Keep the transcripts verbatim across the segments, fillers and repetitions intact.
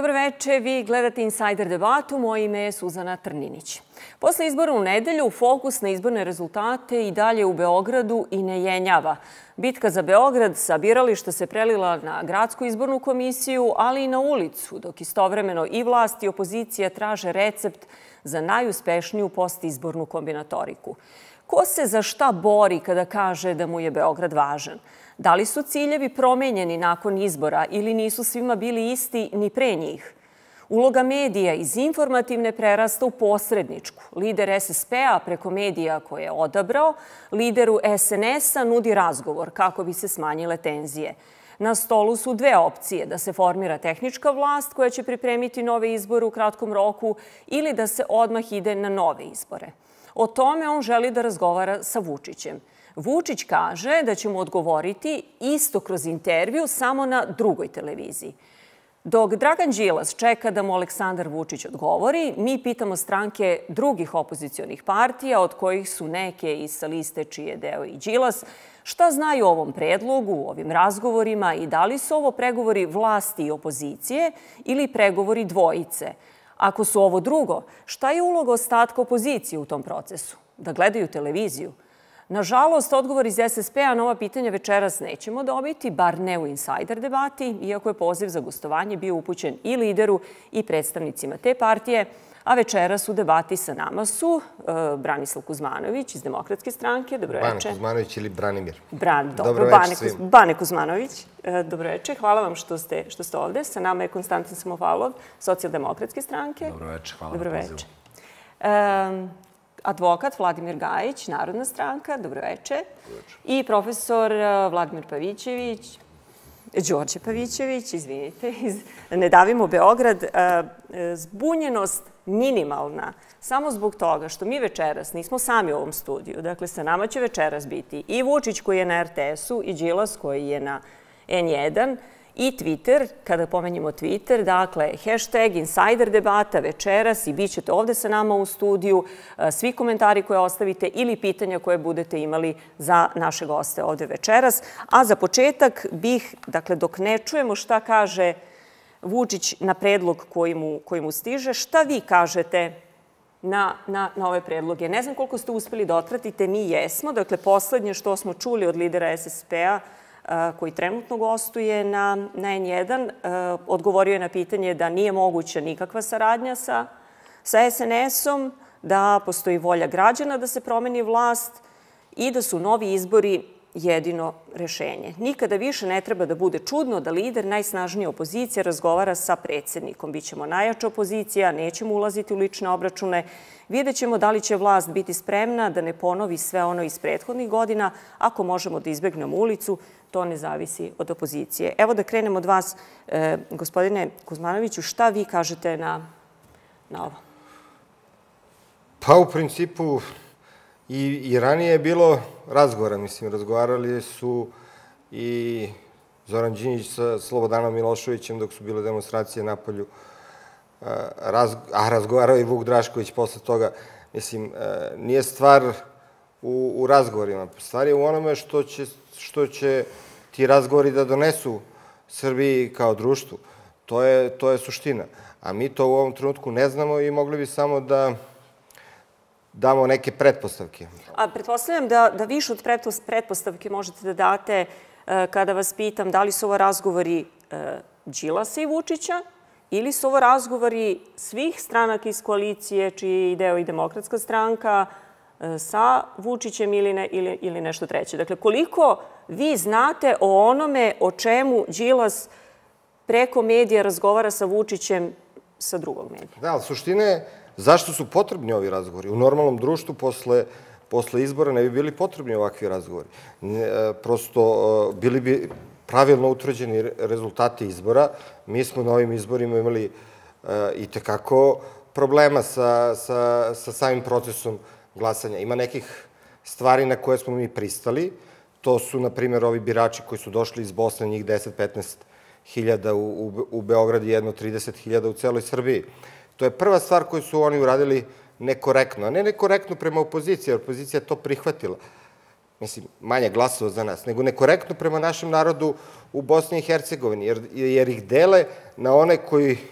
Dobro veče, vi gledate Insider debatu, moje ime je Suzana Trninić. Posle izbora u nedelju, fokus na izborne rezultate i dalje u Beogradu i ne jenjava. Bitka za Beograd sa birališta se prelila na gradsku izbornu komisiju, ali i na ulicu, dok istovremeno i vlast i opozicija traže recept za najuspešniju postizbornu kombinatoriku. Ko se za šta bori kada kaže da mu je Beograd važan? Da li su ciljevi promenjeni nakon izbora ili nisu svima bili isti ni pre njih? Uloga medija iz informativne prerasta u posredničku. Lider S S P-a preko medija koje je odabrao, lideru S N S-a nudi razgovor kako bi se smanjile tenzije. Na stolu su dve opcije, da se formira tehnička vlast koja će pripremiti nove izbore u kratkom roku ili da se odmah ide na nove izbore. O tome on želi da razgovara sa Vučićem. Vučić kaže da će mu odgovoriti isto kroz intervju samo na drugoj televiziji. Dok Dragan Đilas čeka da mu Aleksandar Vučić odgovori, mi pitamo stranke drugih opozicionih partija, od kojih su neke i sa liste čiji je deo i Đilas, šta znaju o ovom predlogu, o ovim razgovorima i da li su ovo pregovori vlasti i opozicije ili pregovori dvojice. Ako su ovo drugo, šta je uloga ostatka opozicije u tom procesu? Da gledaju televiziju? Nažalost, odgovor iz S S P-a na ova pitanja večeras nećemo dobiti, bar ne u Insider debati, iako je poziv za gostovanje bio upućen i lideru i predstavnicima te partije, a večeras u debati sa nama su Branislav Kuzmanović iz Demokratske stranke. Dobro veče. Bane Kuzmanović ili Branimir. Dobro veče svima. Bane Kuzmanović. Dobro veče. Hvala vam što ste ovde. Sa nama je Konstantin Samofalov, Socijaldemokratske stranke. Dobro veče. Hvala na pozivu. Dobro veče. Advokat Vladimir Gajić, Narodna stranka. Dobro veče. I profesor Vladimir Pavićević, Đorđe Pavićević, izvinite, iz Ne davimo Beograd. Zbunjenost minimalna, samo zbog toga što mi večeras nismo sami u ovom studiju. Dakle, sa nama će večeras biti i Vučić koji je na R T S-u i Đilas koji je na N jedan i Twitter, kada pomenjemo Twitter, dakle, hashtag Insider debata večeras i bit ćete ovde sa nama u studiju. Svi komentari koje ostavite ili pitanja koje budete imali za naše goste ovde večeras. A za početak bih, dakle, dok ne čujemo šta kaže Vučić na predlog koji mu stiže, šta vi kažete na ove predloge? Ne znam koliko ste uspeli da otpratite, mi jesmo. Dakle, poslednje što smo čuli od lidera S S P-a, koji trenutno gostuje na N jedan, odgovorio je na pitanje da nije moguća nikakva saradnja sa S N S-om, da postoji volja građana da se promeni vlast i da su novi izbori jedino rešenje. Nikada više ne treba da bude čudno da lider najsnažnije opozicije razgovara sa predsednikom. Bićemo najjača opozicija, nećemo ulaziti u lične obračune. Vidjet ćemo da li će vlast biti spremna da ne ponovi sve ono iz prethodnih godina. Ako možemo da izbegnemo ulicu, to ne zavisi od opozicije. Evo da krenemo od vas, gospodine Kuzmanoviću, šta vi kažete na ovo? Pa u principu i ranije je bilo razgovora. Mislim, razgovarali su i Zoran Đinđić sa Slobodanom Miloševićem dok su bile demonstracije na polju, a razgovarao i Vuk Drašković posle toga. Mislim, nije stvar u razgovorima. Stvar je u onome što će ti razgovori da donesu Srbiji kao društvu. To je suština. A mi to u ovom trenutku ne znamo i mogli bi samo da damo neke pretpostavke. A pretpostavljam da više od pretpostavke možete da date kada vas pitam da li su ovo razgovori Đilasa i Vučića ili su ovo razgovori svih stranaka iz koalicije čiji je deo i Demokratska stranka sa Vučićem ili nešto treće. Dakle, koliko vi znate o onome o čemu Đilas preko medija razgovara sa Vučićem sa drugog medija? Da, ali suština je zašto su potrebni ovi razgovori. U normalnom društvu posle izbora ne bi bili potrebni ovakvi razgovori. Prosto bili bi pravilno utvrđeni rezultati izbora. Mi smo na ovim izborima imali i tekako problema sa samim procesom glasanja. Ima nekih stvari na koje smo mi pristali. To su, na primjer, ovi birači koji su došli iz Bosne, njih deset do petnaest hiljada u Beograd i jedno trideset hiljada u celoj Srbiji. To je prva stvar koju su oni uradili nekorektno, a ne nekorektno prema opoziciji, jer opozicija je to prihvatila. Mislim, manje glasova za nas, nego nekorektno prema našem narodu u Bosni i Hercegovini, jer ih dele na one koji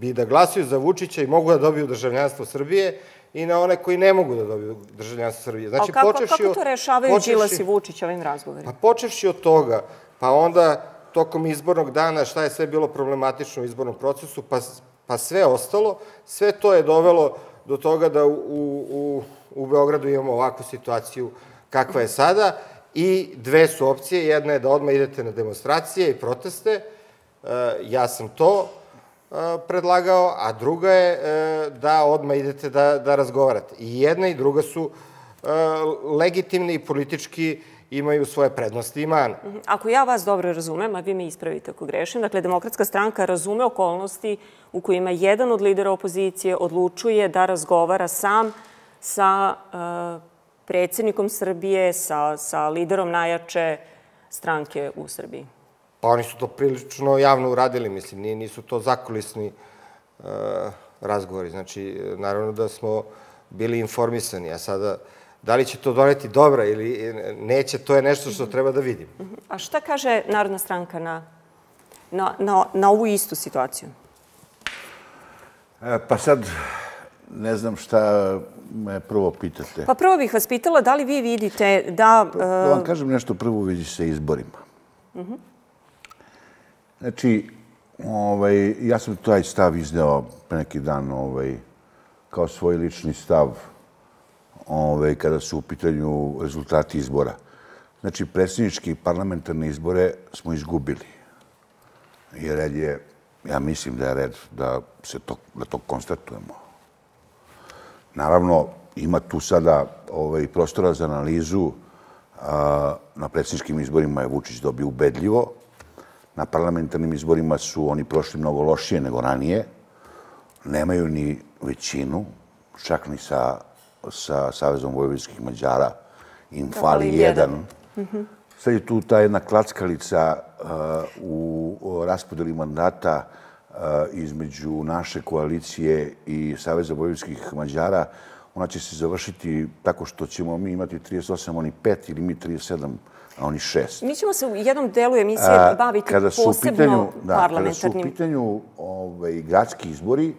bi da glasaju za Vučića i mogu da dobiju državljanstvo Srbije i na one koji ne mogu da dobiju državljanstvo Srbije. Znači, kako to rešavaju Đilas i Vučić ovim razgovorima? Pa počevši od toga, pa onda tokom izbornog dana šta je sve bilo problematično u izbornom procesu, pa sve ostalo, sve to je dovelo do toga da u Beogradu imamo ovakvu situaciju kakva je sada i dve su opcije. Jedna je da odmah idete na demonstracije i proteste, ja sam to predlagao, a druga je da odmah idete da razgovarate. I jedna i druga su legitimni i politički imaju svoje prednosti i mane. Ako ja vas dobro razumem, a vi me ispravite ako grešim, dakle, Demokratska stranka razume okolnosti u kojima jedan od lidera opozicije odlučuje da razgovara sam sa predsjednikom Srbije, sa liderom najjače stranke u Srbiji. Pa oni su to prilično javno uradili, mislim, nisu to zakulisni razgovori. Znači, naravno da smo bili informisani, a sada da li će to doneti dobra ili neće, to je nešto što treba da vidim. A šta kaže Narodna stranka na ovu istu situaciju? Pa sad, ne znam šta me prvo pitate. Pa prvo bih vas pitala da li vi vidite da... Da vam kažem nešto prvo u vezi sa izborima. Znači, ja sam taj stav izneo pre neki dan kao svoj lični stav kada su u pitanju rezultati izbora. Znači, predsjednički i parlamentarne izbore smo izgubili. I red je, ja mislim da je red da to konstatujemo. Naravno, ima tu sada prostora za analizu. Na predsjedničkim izborima je Vučić dobio ubedljivo. Na parlamentarnim izborima su oni prošli mnogo lošije nego ranije. Nemaju ni većinu, čak ni sa sa Savezom vojvođanskih Mađara, im fali jedan. Sad je tu ta jedna klackalica u raspodeli mandata između naše koalicije i Saveza vojvođanskih Mađara. Ona će se završiti tako što ćemo mi imati trideset osam, oni pet, ili mi trideset sedam, a oni šest. Mi ćemo se u jednom delu emisije baviti posebno parlamentarnim. Kada su u pitanju gradski izbori,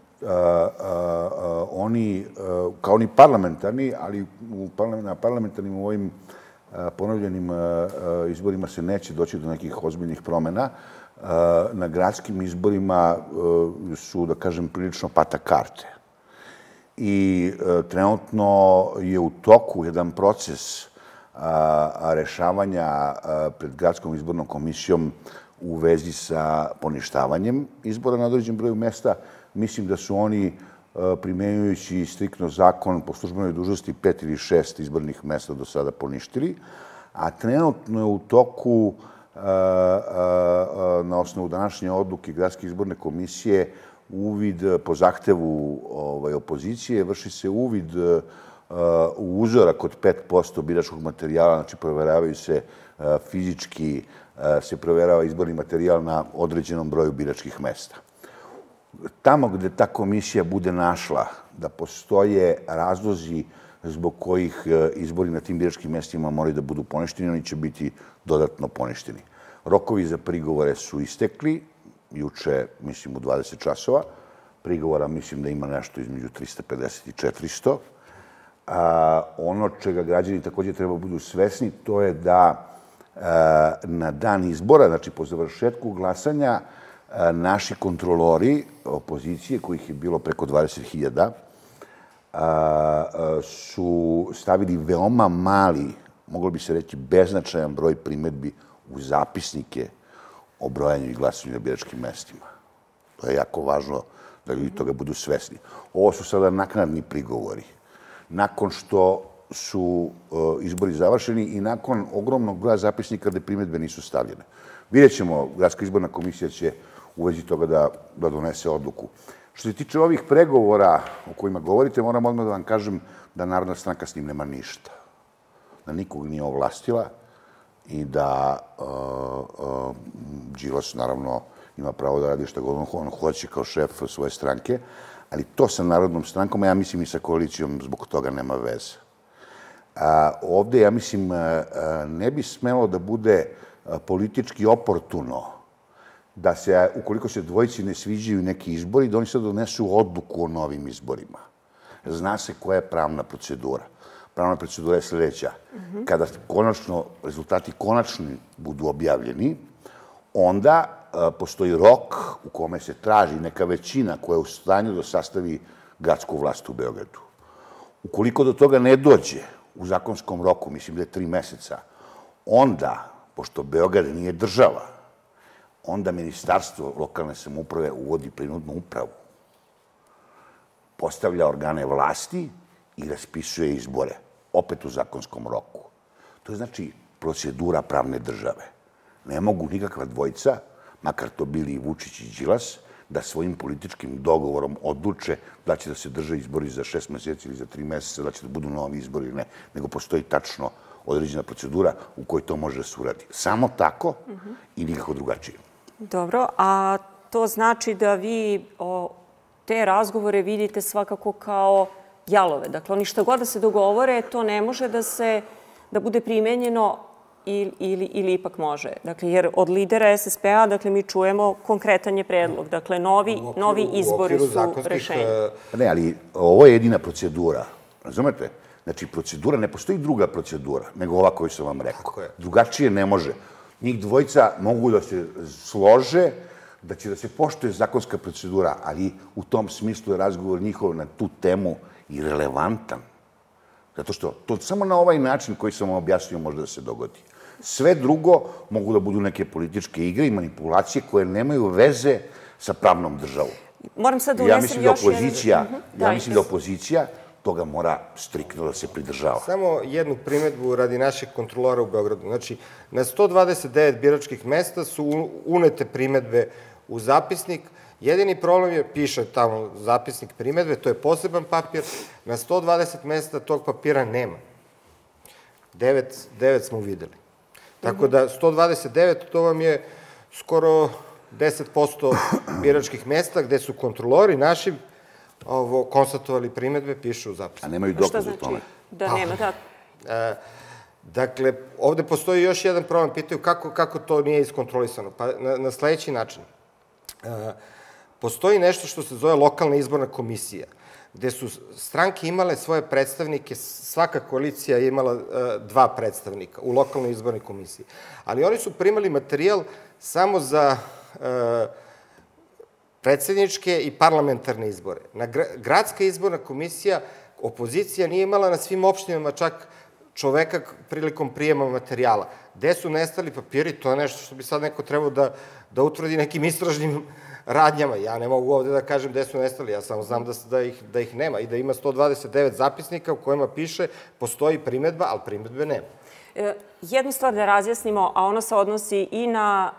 oni, kao oni parlamentarni, ali na parlamentarnim u ovim ponovljenim izborima se neće doći do nekih ozbiljnih promjena. Na gradskim izborima su, da kažem, prilično pata karte. I trenutno je u toku jedan proces rešavanja pred gradskom izbornom komisijom u vezi sa poništavanjem izbora na određen broju mesta. Mislim da su oni, primenjujući striktno zakon po službenoj dužnosti, pet ili šest izbornih mesta do sada poništili, a trenutno je u toku, na osnovu današnje odluke Gradske izborne komisije, uvid po zahtevu opozicije, vrši se uvid u uzorak od pet posto biračkog materijala, znači proveravaju se fizički, se proverava izborni materijal na određenom broju biračkih mesta. Tamo gde ta komisija bude našla da postoje razlozi zbog kojih izbori na tim biračkim mestima moraju da budu poništeni, oni će biti dodatno poništeni. Rokovi za prigovore su istekli, juče, mislim, u dvadeset časova. Prigovora, mislim, da ima nešto između trista pedeset i četiristo. Ono čega građani također treba budu svesni, to je da na dan izbora, znači po završetku glasanja, naši kontrolori opozicije, kojih je bilo preko dvadeset hiljada, su stavili veoma mali, moglo bi se reći beznačajan broj primedbi u zapisnike o brojanju i glasanju na biračkim mestima. To je jako važno da ljudi toga budu svesni. Ovo su sada naknadni prigovori. Nakon što su izbori završeni i nakon ogromnog broja zapisnika gde primedbe nisu stavljene. Vidjet ćemo, Gradska izborna komisija će u vezi toga da donese odluku. Što se tiče ovih pregovora o kojima govorite, moram odmah da vam kažem da Narodna stranka s njim nema ništa. Da nikog nije ovlastila i da Đilas, naravno, ima pravo da radi što god on hoće kao šef svoje stranke, ali to sa Narodnom strankom, ja mislim i sa koalicijom, zbog toga nema veze. Ovde, ja mislim, ne bi smelo da bude politički oportuno da se, ukoliko se dvojici ne sviđaju neki izbori, da oni sad donesu odluku o novim izborima. Zna se koja je pravna procedura. Pravna procedura je sljedeća. Kada konačno, rezultati konačni budu objavljeni, onda postoji rok u kome se traži neka većina koja je u stanju da sastavi gradsku vlast u Beogradu. Ukoliko do toga ne dođe u zakonskom roku, mislim da je tri meseca, onda, pošto Beograd nije država, onda Ministarstvo lokalne samouprave uvodi prinudnu upravu, postavlja organe vlasti i raspisuje izbore, opet u zakonskom roku. To je znači procedura pravne države. Ne mogu nikakva dvojica, makar to bili i Vučić i Đilas, da svojim političkim dogovorom odluče da će da se drže izbori za šest meseci ili za tri meseca, da će da budu novi izbori ili ne, nego postoji tačno određena procedura u kojoj to može da se uradi. Samo tako i nikako drugačije. Dobro, a to znači da vi te razgovore vidite svakako kao jalove. Dakle, oni što god da se dogovore, to ne može da se, da bude primenjeno ili ipak može. Dakle, jer od lidera S S P-a, dakle, mi čujemo konkretan je predlog. Dakle, novi izbori su rešenje. Ne, ali ovo je jedina procedura. Razumete? Znači, procedura, ne postoji druga procedura, nego ova koju sam vam rekao. Drugačije ne može. Njih dvojica mogu da se slože, da će da se poštuje zakonska procedura, ali u tom smislu je razgovor njihov na tu temu i relevantan. Zato što to samo na ovaj način koji sam vam objasnio može da se dogodi. Sve drugo mogu da budu neke političke igre i manipulacije koje nemaju veze sa pravnom državom. Moram sad da unesem još jedan... Ja mislim da opozicija toga mora striktno da se pridržava. Samo jednu primedbu radi naših kontrolora u Beogradu. Znači, na sto dvadeset devet biračkih mesta su unete primedbe u zapisnik. Jedini problem je, piše tamo zapisnik primedbe, to je poseban papir. Na sto dvadeset mesta tog papira nema. Devet smo videli. Tako da sto dvadeset devet, to vam je skoro deset posto biračkih mesta gde su kontrolori naši konstatovali primedbe, piše u zapisniku. A nemaju dokaz u tome. Da nema, da. Dakle, ovde postoji još jedan problem. Pitaju kako to nije iskontrolisano. Pa na sledeći način. Postoji nešto što se zove lokalna izborna komisija, gde su stranke imale svoje predstavnike, svaka koalicija je imala dva predstavnika u lokalnoj izbornoj komisiji. Ali oni su primali materijal samo za predsjedničke i parlamentarne izbore. Gradska izborna komisija, opozicija nije imala na svim opštinama čak čoveka prilikom prijema materijala. Gde su nestali papiri, to je nešto što bi sad neko trebao da utvrdi nekim istražnim radnjama. Ja ne mogu ovde da kažem gde su nestali, ja samo znam da ih nema i da ima sto dvadeset devet zapisnika u kojima piše postoji primedba, ali primedbe nema. Jednu stvar da razjasnimo, a ona se odnosi i na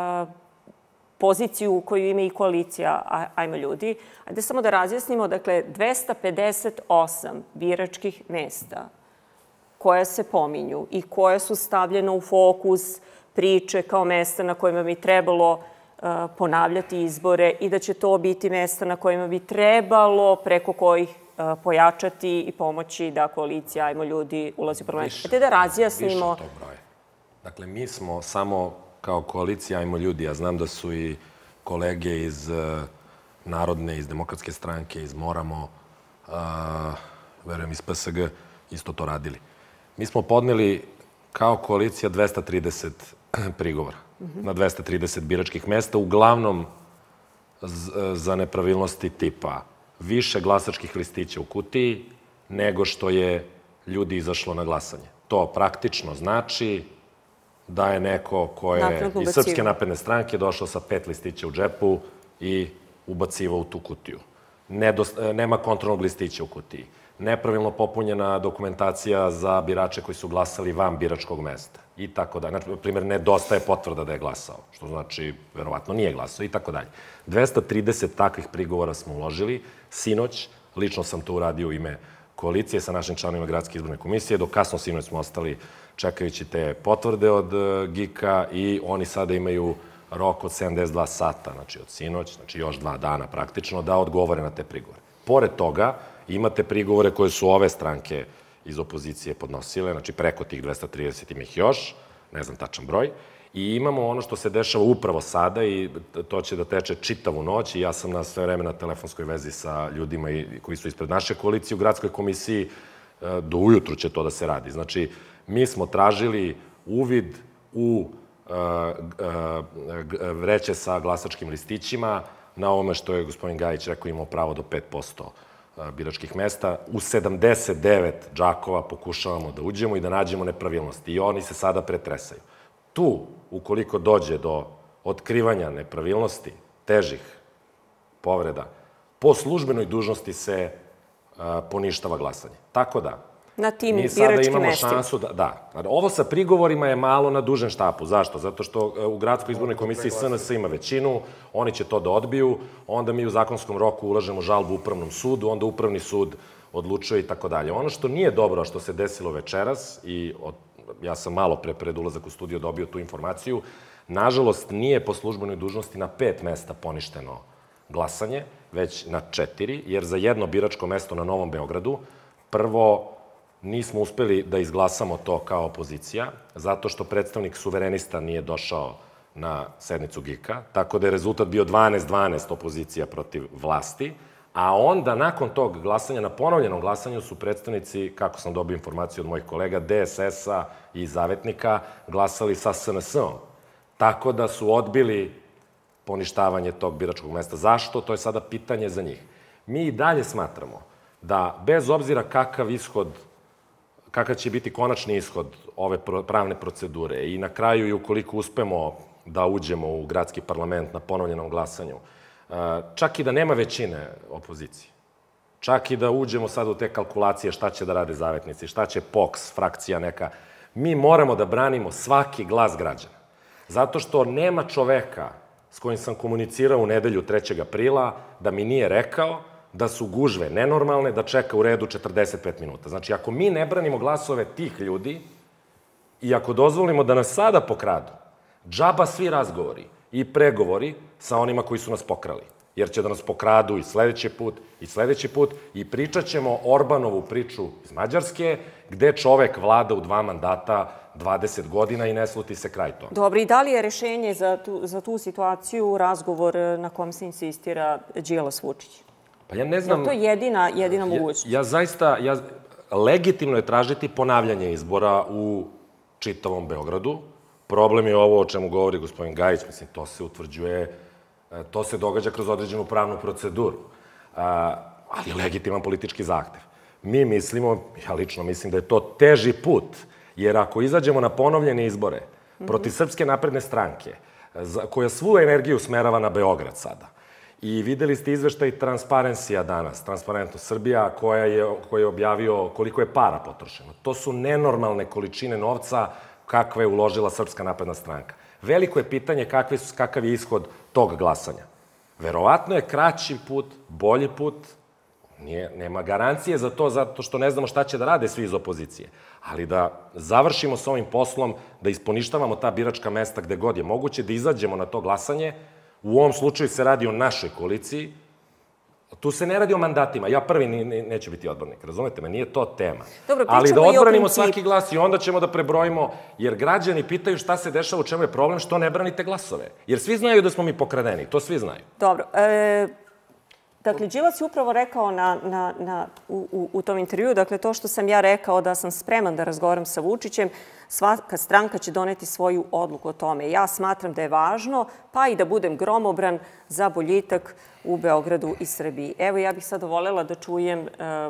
poziciju koju ima i koalicija Ajmo ljudi. Ajde samo da razjasnimo, dakle, dvesta pedeset osam biračkih mesta koje se pominju i koje su stavljene u fokus priče kao mesta na kojima bi trebalo ponavljati izbore i da će to biti mesta na kojima bi trebalo preko kojih pojačati i pomoći da koalicija Ajmo ljudi ulazi u parlament. Ajde da razjasnimo... Više tog broja. Dakle, mi smo samo kao koalicija Ajmo ljudi, ja znam da su i kolege iz Narodne, iz Demokratske stranke, iz Moramo, verujem iz P S G, isto to radili. Mi smo podneli kao koalicija dvesta trideset prigovora na dvesta trideset biračkih mesta, uglavnom za nepravilnosti tipa više glasačkih listića u kutiji nego što je ljudi izašlo na glasanje. To praktično znači da je neko ko je iz Srpske napredne stranke došao sa pet listića u džepu i ubacivao u tu kutiju. Nema kontrolnog listića u kutiji. Nepravilno popunjena dokumentacija za birače koji su glasali van biračkog mesta i tako dalje. Znači, na primjer, nedostaje potvrda da je glasao, što znači, verovatno nije glasao i tako dalje. dvesta trideset takvih prigovora smo uložili. Sinoć, lično sam to uradio u ime koalicije sa našim članovima Gradske izborne komisije. Do kasno sinoć smo ostali čekajući te potvrde od G I K-a i oni sada imaju rok od sedamdeset dva sata, znači od sinoć, znači još dva dana praktično, da odgovore na te prigovore. Pored toga, imate prigovore koje su ove stranke iz opozicije podnosile, znači preko tih dvesta trideset ima ih još, ne znam tačan broj, I imamo ono što se dešava upravo sada i to će da teče čitavu noć i ja sam na sve vreme na telefonskoj vezi sa ljudima koji su ispred naše koalicije u gradskoj komisiji. Do ujutru će to da se radi. Znači, mi smo tražili uvid u vreće sa glasačkim listićima na ovome što je gospodin Gajić rekao imao pravo do pet posto biračkih mesta. U sedamdeset devet džakova pokušavamo da uđemo i da nađemo nepravilnosti i oni se sada pretresaju. Tu, ukoliko dođe do otkrivanja nepravilnosti, težih povreda, po službenoj dužnosti se poništava glasanje. Tako da, na tim mi sada biračkim imamo mestima. šansu da... Da. Ovo sa prigovorima je malo na dužem štapu. Zašto? Zato što u Gradskoj izbornoj komisiji S N S ima većinu, oni će to da odbiju, onda mi u zakonskom roku ulažemo žalbu Upravnom sudu, onda Upravni sud odlučuje i tako dalje. Ono što nije dobro, što se desilo večeras, i ja sam malo pre pred ulazak u studio dobio tu informaciju, nažalost nije po službenoj dužnosti na pet mesta poništeno glasanje, već na četiri, jer za jedno biračko mesto na Novom Beogradu prvo nismo uspeli da izglasamo to kao opozicija, zato što predstavnik suverenista nije došao na sednicu G I K-a, tako da je rezultat bio dvanaest dvanaest opozicija protiv vlasti, a onda nakon tog glasanja, na ponovljenom glasanju su predstavnici, kako sam dobio informaciju od mojih kolega, D S S-a i Zavetnika glasali sa S N S-om. Tako da su odbili poništavanje tog biračkog mesta. Zašto? To je sada pitanje za njih. Mi i dalje smatramo da bez obzira kakav ishod, kakav će biti konačni ishod ove pravne procedure i na kraju i ukoliko uspemo da uđemo u gradski parlament na ponovljenom glasanju, čak i da nema većine opozicije, čak i da uđemo sad u te kalkulacije šta će da rade Zavetnici, šta će P O K S, frakcija neka, mi moramo da branimo svaki glas građana. Zato što nema čoveka s kojim sam komunicirao u nedelju trećeg aprila da mi nije rekao da su gužve nenormalne, da čeka u redu četrdeset pet minuta. Znači, ako mi ne branimo glasove tih ljudi i ako dozvolimo da nas sada pokradu, džaba svi razgovori i pregovori sa onima koji su nas pokrali. Jer će da nas pokradu i sledeći put, i sledeći put, i pričat ćemo Orbanovu priču iz Mađarske, gde čovek vlada u dva mandata dvadeset godina i ne sluti se kraj tome. Dobro, i da li je rešenje za tu, za tu situaciju razgovor na kom se insistira Đilas-Vučić? Pa ja ne znam... Je to jedina, jedina mogućnost? Ja, ja zaista, ja, legitimno je tražiti ponavljanje izbora u čitavom Beogradu. Problem je ovo o čemu govori gospodin Gajić, mislim, to se utvrđuje, to se događa kroz određenu pravnu proceduru, ali je legitiman politički zahtev. Mi mislimo, ja lično mislim da je to teži put, jer ako izađemo na ponovljene izbore protiv Srpske napredne stranke, koja svu energiju smerava na Beograd sada, i videli ste izveštaj Transparencija danas, Transparentno Srbija, koja je, koja je objavio koliko je para potrošeno. To su nenormalne količine novca kakve je uložila Srpska napredna stranka. Veliko je pitanje kakvi su, kakav je ishod tog glasanja. Verovatno je kraći put, bolji put, nije, nema garancije za to, zato što ne znamo šta će da rade svi iz opozicije. Ali da završimo s ovim poslom, da isponištavamo ta biračka mesta gde god je moguće, da izađemo na to glasanje. U ovom slučaju se radi o našoj koaliciji. Tu se ne radi o mandatima. Ja prvi neću biti odbornik, razumete me, nije to tema. Dobro, ali da odbranimo svaki glas i onda ćemo da prebrojimo, jer građani pitaju šta se dešava, u čemu je problem, što ne branite glasove. Jer svi znaju da smo mi pokradeni, to svi znaju. Dobro. E, dakle, Đilas je upravo rekao na, na, na, u, u tom intervju, dakle, to što sam ja rekao da sam spreman da razgovaram sa Vučićem, svaka stranka će doneti svoju odluku o tome. Ja smatram da je važno, pa i da budem gromobran za boljitak u Beogradu i Srbiji. Evo, ja bih sada voljela da čujem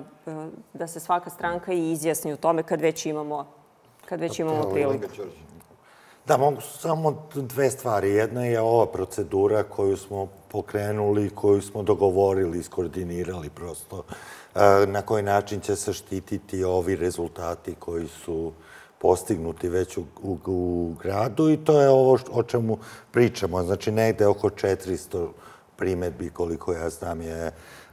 da se svaka stranka i izjasni u tome kad već imamo, kad već imamo priliku. Da, mogu samo dve stvari. Jedna je ova procedura koju smo pokrenuli, koju smo dogovorili, iskoordinirali prosto, na koji način će se štititi ovi rezultati koji su postignuti već u, u, u gradu i to je ovo o čemu pričamo. Znači, negde oko četiristo primetbi, koliko ja znam, je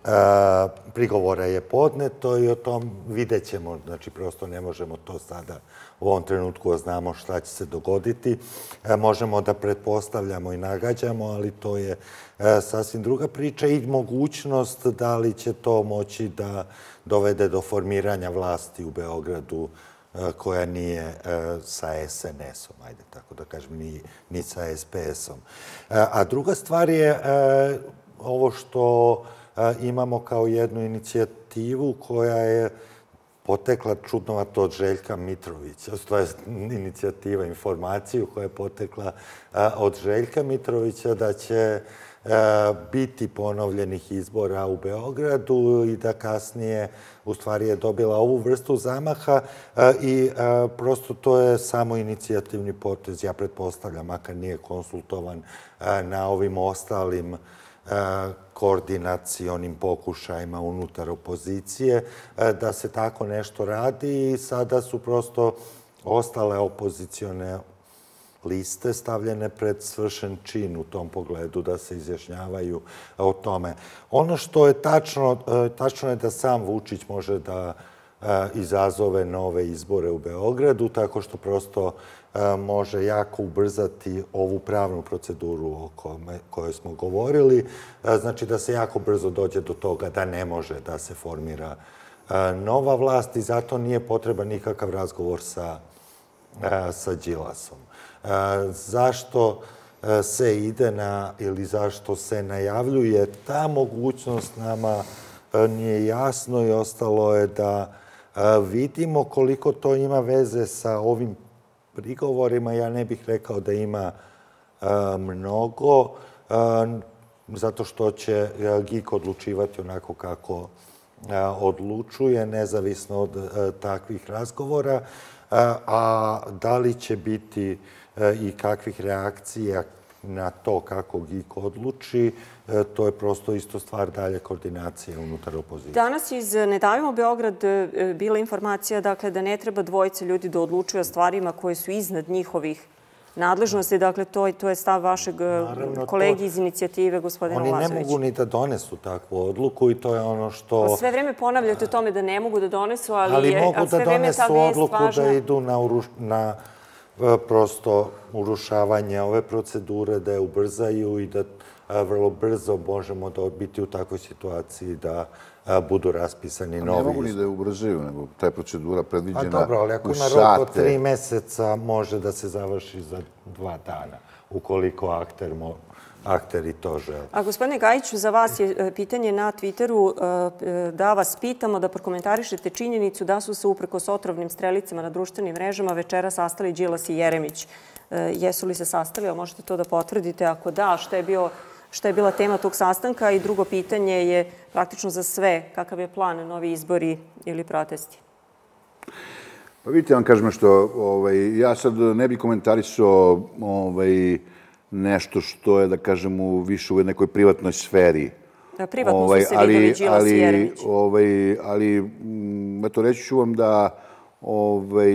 prigovora je podneto i o tom vidjet ćemo. Znači, prosto ne možemo to sada u ovom trenutku znamo šta će se dogoditi. Možemo da pretpostavljamo i nagađamo, ali to je sasvim druga priča i mogućnost da li će to moći da dovede do formiranja vlasti u Beogradu koja nije sa es en esom, ajde tako da kažem, ni, ni sa es pe esom. A druga stvar je ovo što imamo kao jednu inicijativu koja je potekla čudnovato od Željka Mitrovića. To je inicijativa, informaciju koja je potekla od Željka Mitrovića da će biti ponovljenih izbora u Beogradu i da kasnije u stvari je dobila ovu vrstu zamaha i prosto to je samo inicijativni potez, ja pretpostavljam, makar nije konsultovan na ovim ostalim koordinacionim pokušajima unutar opozicije, da se tako nešto radi i sada su prosto ostale opozicione liste stavljene pred svršen čin u tom pogledu da se izjašnjavaju o tome. Ono što je tačno, tačno je da sam Vučić može da izazove nove izbore u Beogradu, tako što prosto može jako ubrzati ovu pravnu proceduru o kojoj smo govorili. Znači da se jako brzo dođe do toga da ne može da se formira nova vlast i zato nije potreban nikakav razgovor sa, sa Đilasom. Zašto se ide na, ili zašto se najavljuje ta mogućnost nama nije jasno i ostalo je da vidimo koliko to ima veze sa ovim prigovorima. Ja ne bih rekao da ima mnogo, zato što će G I K odlučivati onako kako odlučuje, nezavisno od takvih razgovora, a da li će biti i kakvih reakcija na to kako G I K odluči, to je prosto isto stvar dalje koordinacije unutar opozicije. Danas iz Ne davimo Beograd bila informacija dakle, da ne treba dvojice ljudi da odlučuju o stvarima koje su iznad njihovih nadležnosti. Dakle, to, to je stav vašeg kolegi iz inicijative, gospodina Vlasovića. Oni ne mogu ni da donesu takvu odluku i to je ono što... Sve vreme ponavljate o tome da ne mogu da donesu, ali, ali je, mogu a sve da vreme ta donesu vest odluku važna. da idu na, uruš, na prosto urušavanje ove procedure, da je ubrzaju i da vrlo brzo možemo da biti u takvoj situaciji da budu raspisani novi izbori. Ne mogu ni da je ubrzaju, nego ta je procedura predviđena u sate. A dobro, ali ako ima rok od tri meseca, može da se završi za dva dana, ukoliko akter, mo, akteri to žele. A gospodine Gajiću, za vas je pitanje na Twitteru da vas pitamo da prokomentarišete činjenicu da su se uprkos otrovnim strelicama na društvenim mrežama večera sastali Đilas i Jeremić. Jesu li se sastali, a možete to da potvrdite? Ako da, šta je bio šta je bila tema tog sastanka? I drugo pitanje je praktično za sve. Kakav je plan, novi izbori ili protesti? Pa vidite, vam kažem što, ovaj, ja sad ne bih komentarisao ovaj, nešto što je, da kažem, u više u nekoj privatnoj sferi. Da, privatno ovaj, su se videli Đilas i Jeremić. Ovaj, ali, eto, reći ću vam da ovaj,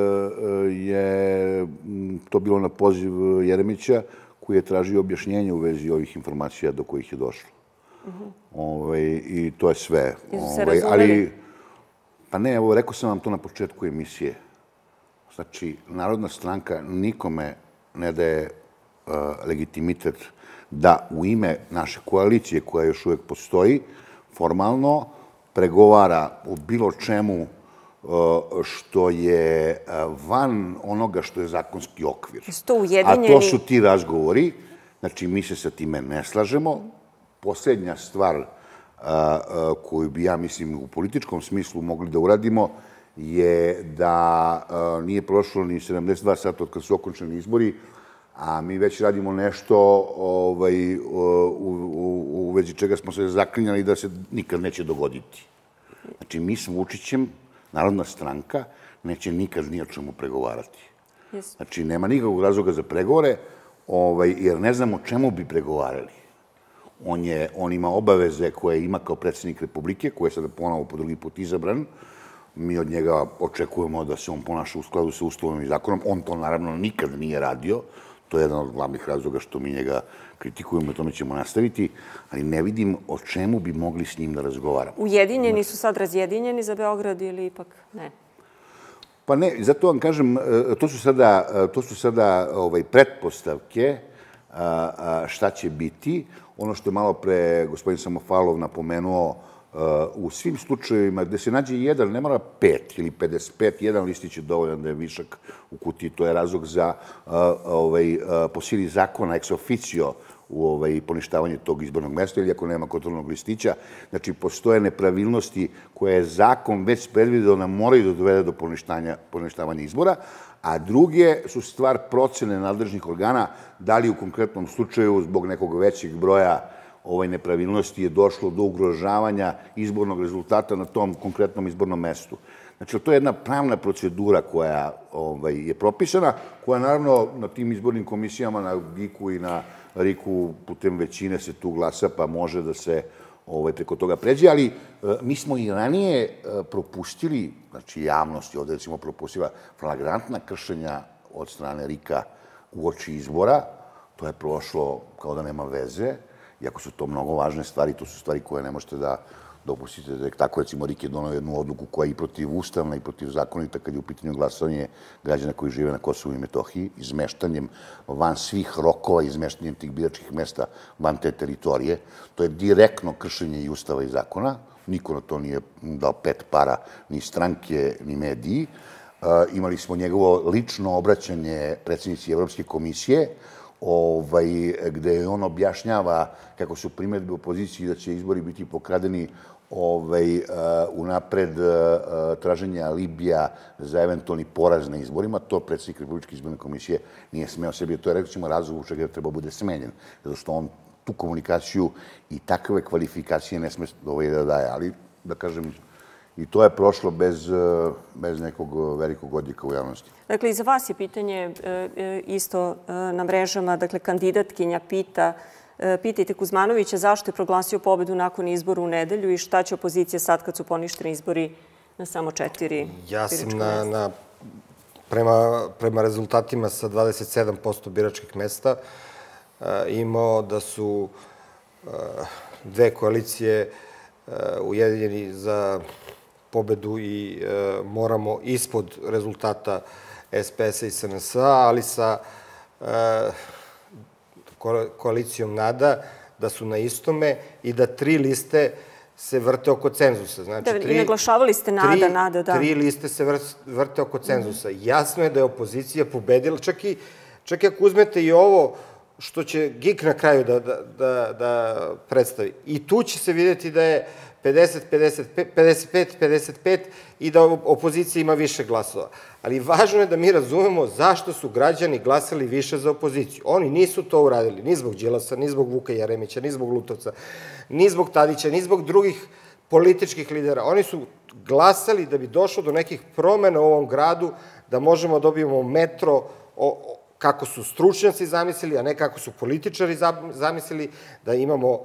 je to bilo na poziv Jeremića, koji je tražio objašnjenje u vezi ovih informacija do kojih je došlo. Uh -huh. Ovaj, I to je sve. Jesu se razumeli? Ali, pa ne, evo, rekao sam vam to na početku emisije. Znači, Narodna stranka nikome ne daje uh, legitimitet da u ime naše koalicije, koja još uvek postoji, formalno pregovara o bilo čemu što je van onoga što je zakonski okvir. A to su ti razgovori. Znači, mi se sa time ne slažemo. Posljednja stvar koju bi, ja mislim, u političkom smislu mogli da uradimo je da nije prošlo ni sedamdeset dva sata od kad su okončeni izbori, a mi već radimo nešto ovaj, u, u, u vezi čega smo se zaklinjali da se nikad neće dogoditi. Znači, mi s Vučićem, Narodna stranka, neće nikad ni o čemu pregovarati. Znači, nema nikakvog razloga za pregovore, ovaj, jer ne znam o čemu bi pregovarali. On, je, on ima obaveze koje ima kao predsjednik Republike, koje je sada ponovo po drugi put izabran. Mi od njega očekujemo da se on ponaša u skladu sa Ustavom i zakonom. On to, naravno, nikad nije radio. To je jedan od glavnih razloga što mi njega kritikujemo, tome ćemo nastaviti, ali ne vidim o čemu bi mogli s njim da razgovaramo. Ujedinjeni su sad razjedinjeni za Beograd ili ipak ne? Pa ne, zato vam kažem, to su sada, to su sada ovaj, pretpostavke šta će biti. Ono što je malo pre gospodin Samofalov napomenuo, u svim slučajevima gde se nađe jedan, ne mora pet ili pedeset pet, jedan listić je dovoljan da je višak u kutiji. To je razlog za po sili zakona ex officio u poništavanje tog izbornog mesta ili ako nema kontrolnog listića. Znači, postoje nepravilnosti koje je zakon već predvideo da moraju da dovede do poništavanja izbora, a druge su stvar procene nadležnih organa da li u konkretnom slučaju zbog nekog većeg broja nepravilnosti je došlo do ugrožavanja izbornog rezultata na tom konkretnom izbornom mestu. Znači, to je jedna pravna procedura koja je propisana, koja naravno na tim izbornim komisijama, na G I K-u i na R I K-u putem većine se tu glasa, pa može da se preko toga pređe, ali mi smo i ranije propustili, znači javnost je ovde recimo propustila flagrantna kršenja od strane R I K-a u oči izbora, to je prošlo kao da nema veze, iako su to mnogo važne stvari, to su stvari koje ne možete da dopustite. Tako, recimo, R I K je donao jednu odluku koja je i protiv ustavna i protiv zakonita kad je u pitanju glasovanje građana koji žive na Kosovu i Metohiji, izmeštanjem van svih rokova, izmeštanjem tih biračkih mesta van te teritorije. To je direktno kršenje i ustava i zakona. Niko na to nije dao pet para, ni stranke, ni mediji. Imali smo njegovo lično obraćanje predsjednici Evropske komisije, gde on objašnjava kako su primedbe opoziciji da će izbori biti pokradeni unapred traženja alibija za eventualni poraz na izborima. To predsjednik Republičke izborne komisije nije smeo sebi. To je, recimo, razlog u čega je trebao bude smenjen, zato što on tu komunikaciju i takve kvalifikacije ne sme da daje. Ali, da kažem, i to je prošlo bez nekog velikog odjeka u javnosti. Dakle, i za vas je pitanje isto na mrežama. Dakle, kandidatkinja pita, pitajte Kuzmanovića zašto je proglasio pobedu nakon izbora u nedelju i šta će opozicija sad kad su poništeni izbori na samo četiri biračka mesta? Ja sam prema rezultatima sa dvadeset sedam posto biračkih mesta imao da su dve koalicije ujedinjeni za pobedu i moramo ispod rezultata S P S-a i S N S-a, ali sa koalicijom NADA da su na istome i da tri liste se vrte oko cenzusa. I naglašavali ste NADA, NADA, da. Tri liste se vrte oko cenzusa. Jasno je da je opozicija pobedila, čak i ako uzmete i ovo što će G I K na kraju da predstavi. I tu će se vidjeti da je pedeset pet pedeset pet i da opozicija ima više glasova. Ali važno je da mi razumemo zašto su građani glasali više za opoziciju. Oni nisu to uradili ni zbog Đilasa, ni zbog Vuka Jeremića, ni zbog Lutovca, ni zbog Tadića, ni zbog drugih političkih lidera. Oni su glasali da bi došlo do nekih promena u ovom gradu, da možemo dobijemo metro kako su stručnjaci zamislili, a ne kako su političari zamislili, da imamo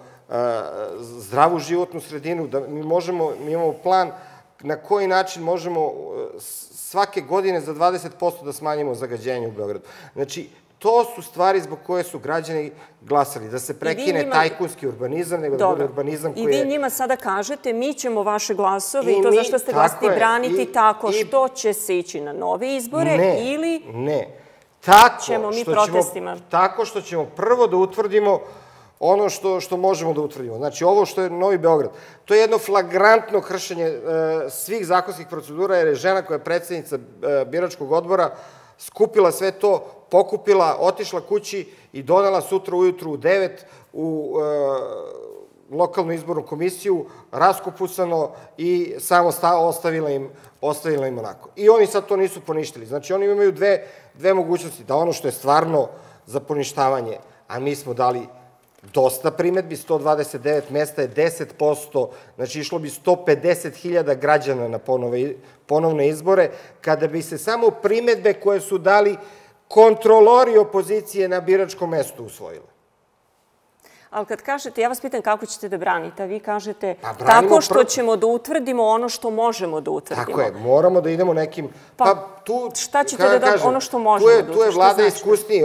zdravu životnu sredinu, da mi možemo, mi imamo plan na koji način možemo svake godine za dvadeset posto da smanjimo zagađenje u Beogradu. Znači, to su stvari zbog koje su građani glasali, da se prekine tajkunski urbanizam, nego da bude urbanizam koji je... I vi njima sada kažete, mi ćemo vaše glasove i to za što ste glasili braniti tako što će se ići na nove izbore ili... Ne, ćemo mi protestima. Tako što ćemo prvo da utvrdimo ono što možemo da utvrdimo. Znači, ovo što je Novi Beograd, to je jedno flagrantno kršenje svih zakonskih procedura, jer je žena koja je predsjednica biračkog odbora skupila sve to, pokupila, otišla kući i donela sutra ujutru u devet u lokalnu izbornu komisiju, raskupusano i samo ostavila im onako. I oni sad to nisu poništili. Znači, oni imaju dve mogućnosti, da ono što je stvarno za poništavanje, a mi smo dali dosta primetbi, sto dvadeset devet mesta je deset posto, znači išlo bi sto pedeset hiljada građana na ponovne izbore, kada bi se samo primetbe koje su dali kontrolori opozicije na biračkom mestu usvojile. Ali kad kažete, ja vas pitam kako ćete da branite, a vi kažete tako što ćemo da utvrdimo ono što možemo da utvrdimo. Tako je, moramo da idemo nekim... Pa šta ćete da dati ono što možemo da utvrdimo? Tu je vlada iskusniji,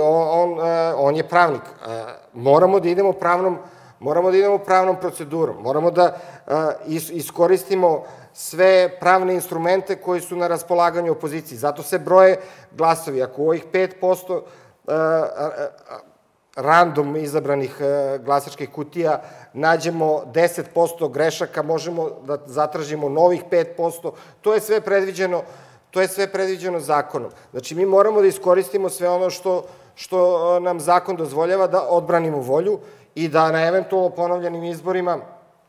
on je pravnik. Moramo da idemo pravnom moramo da idemo pravnom procedurom. Moramo da iskoristimo sve pravne instrumente koji su na raspolaganju opoziciji. Zato se broje glasovi. Ako u ovih pet posto random izabranih glasačkih kutija nađemo deset posto grešaka, možemo da zatražimo novih pet posto. To je sve predviđeno, to je sve predviđeno zakonom. Znači, mi moramo da iskoristimo sve ono što, što nam zakon dozvoljava, da odbranimo volju i da na eventualno ponovljenim izborima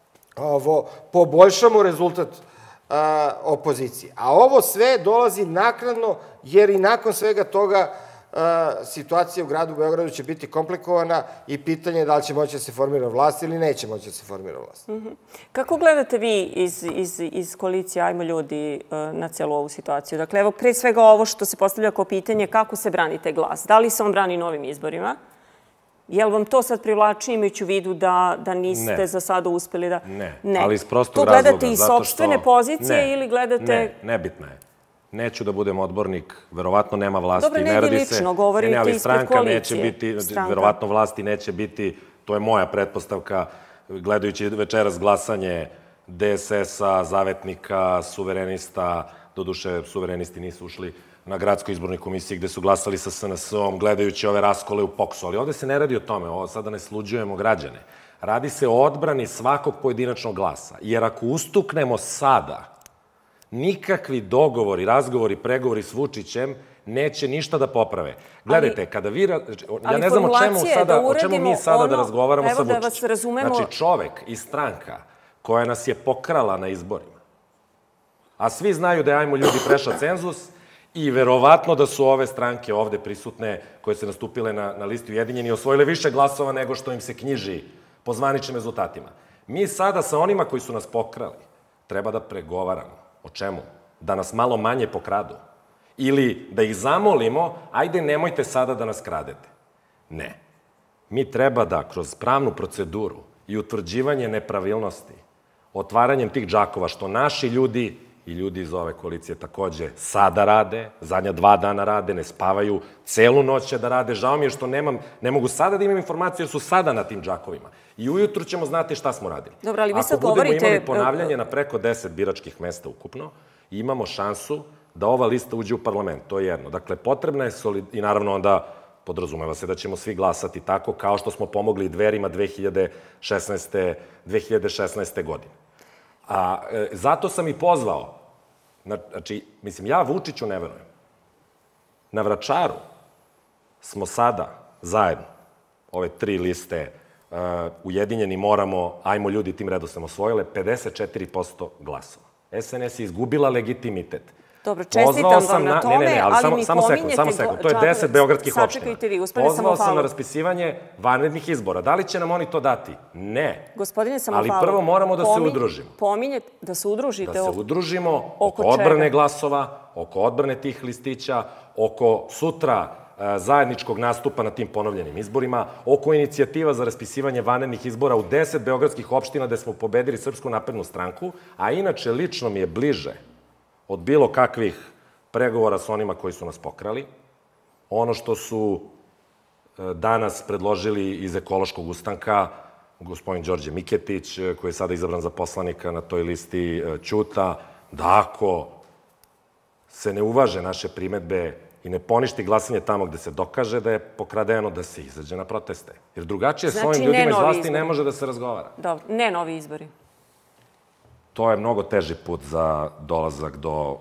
ovo, poboljšamo rezultat a, opozicije. A ovo sve dolazi naknadno, jer i nakon svega toga situacija u gradu Beogradu će biti komplikovana i pitanje je da li će moći da se formira vlast ili neće moći da se formira vlast. Kako gledate vi iz, iz, iz koalicije Ajmo ljudi na celu ovu situaciju? Dakle, evo, pre svega ovo što se postavlja kao pitanje, kako se branite glas? Da li se on brani novim izborima? Je li vam to sad privlači imajući u vidu da, da niste ne. za sada uspeli da... Ne, ne. Ali iz prostog razloga. To gledate iz sopstvene što... pozicije ne. ili gledate... Ne, nebitno je. Neću da budem odbornik, verovatno nema vlasti. Dobro, ne vi lično, govorite ne, ali ispred stranka koalicije. Neće biti, stranka. Verovatno vlasti neće biti, to je moja pretpostavka, gledajući večeras glasanje D S S-a, Zavetnika, Suverenista, doduše suverenisti nisu ušli na gradskoj izbornoj komisiji gde su glasali sa S N S-om, gledajući ove raskole u poksu. Ali ovde se ne radi o tome, ovo sada ne sluđujemo građane. Radi se o odbrani svakog pojedinačnog glasa. Jer ako ustuknemo sada, nikakvi dogovori, razgovori, pregovori s Vučićem neće ništa da poprave. Gledajte, kada vi... Ja ne znam o čemu, sada, o čemu mi sada ono, da razgovaramo sa Vučićem. Razumemo... Znači, čovek i stranka koja nas je pokrala na izborima, a svi znaju da je Ajmo ljudi prešao cenzus i verovatno da su ove stranke ovde prisutne koje se nastupile na, na listi Ujedinjeni osvojile više glasova nego što im se knjiži po zvaničnim rezultatima. Mi sada sa onima koji su nas pokrali treba da pregovaramo. O čemu? Da nas malo manje pokradu? Ili da ih zamolimo, ajde nemojte sada da nas kradete. Ne. Mi treba da kroz pravnu proceduru i utvrđivanje nepravilnosti, otvaranjem tih džakova, što naši ljudi i ljudi iz ove koalicije takođe sada rade, zadnja dva dana rade, ne spavaju, celu noć će da rade. Žao mi je što nemam, ne mogu sada da imam informaciju jer su sada na tim džakovima. I ujutru ćemo znati šta smo radili. Dobro, ali vi sad govorite... Ako budemo govorite... imali ponavljanje na preko deset biračkih mesta ukupno, imamo šansu da ova lista uđe u parlament. To je jedno. Dakle, potrebna je solid... I naravno onda podrazumeva se da ćemo svi glasati tako kao što smo pomogli Dverima dve hiljade šesnaeste. godine. A e, zato sam i pozvao, znači, mislim, ja Vučiću ne verujem. Na Vračaru smo sada zajedno, ove tri liste, uh, Ujedinjeni moramo, Ajmo ljudi tim redosledom osvojile pedeset četiri posto glasova. S N S je izgubila legitimitet. Dobro, čestitam vam na tome, ne, ne, ne, ali, ali samo, mi samo sekund, samo sekund. To je deset beogradskih opština. Sačekajte vi, gospodine Samofalov. Pozvao sam na raspisivanje vanrednih izbora. Da li će nam oni to dati? Ne. Gospodine Samofalov. Ali prvo moramo da se udružimo. Pominjete da se udružite. Da se udružimo oko odbrane glasova, oko odbrane tih listića, oko sutra zajedničkog nastupa na tim ponovljenim izborima, oko inicijativa za raspisivanje vanrednih izbora u deset beogradskih opština gde smo pobedili Srpsku naprednu stranku, a inače lično mi je bliže od bilo kakvih pregovora sa onima koji su nas pokrali. Ono što su danas predložili iz Ekološkog ustanka, gospodin Đorđe Miketić, koji je sada izabran za poslanika na toj listi Ćuta, da ako se ne uvaže naše primetbe i ne poništi glasanje tamo gde se dokaže da je pokradeno, da se izađe na proteste. Jer drugačije s ovim ljudima iz vlasti ne može da se razgovara. Dobro, ne novi izbori. To je mnogo teži put za dolazak do,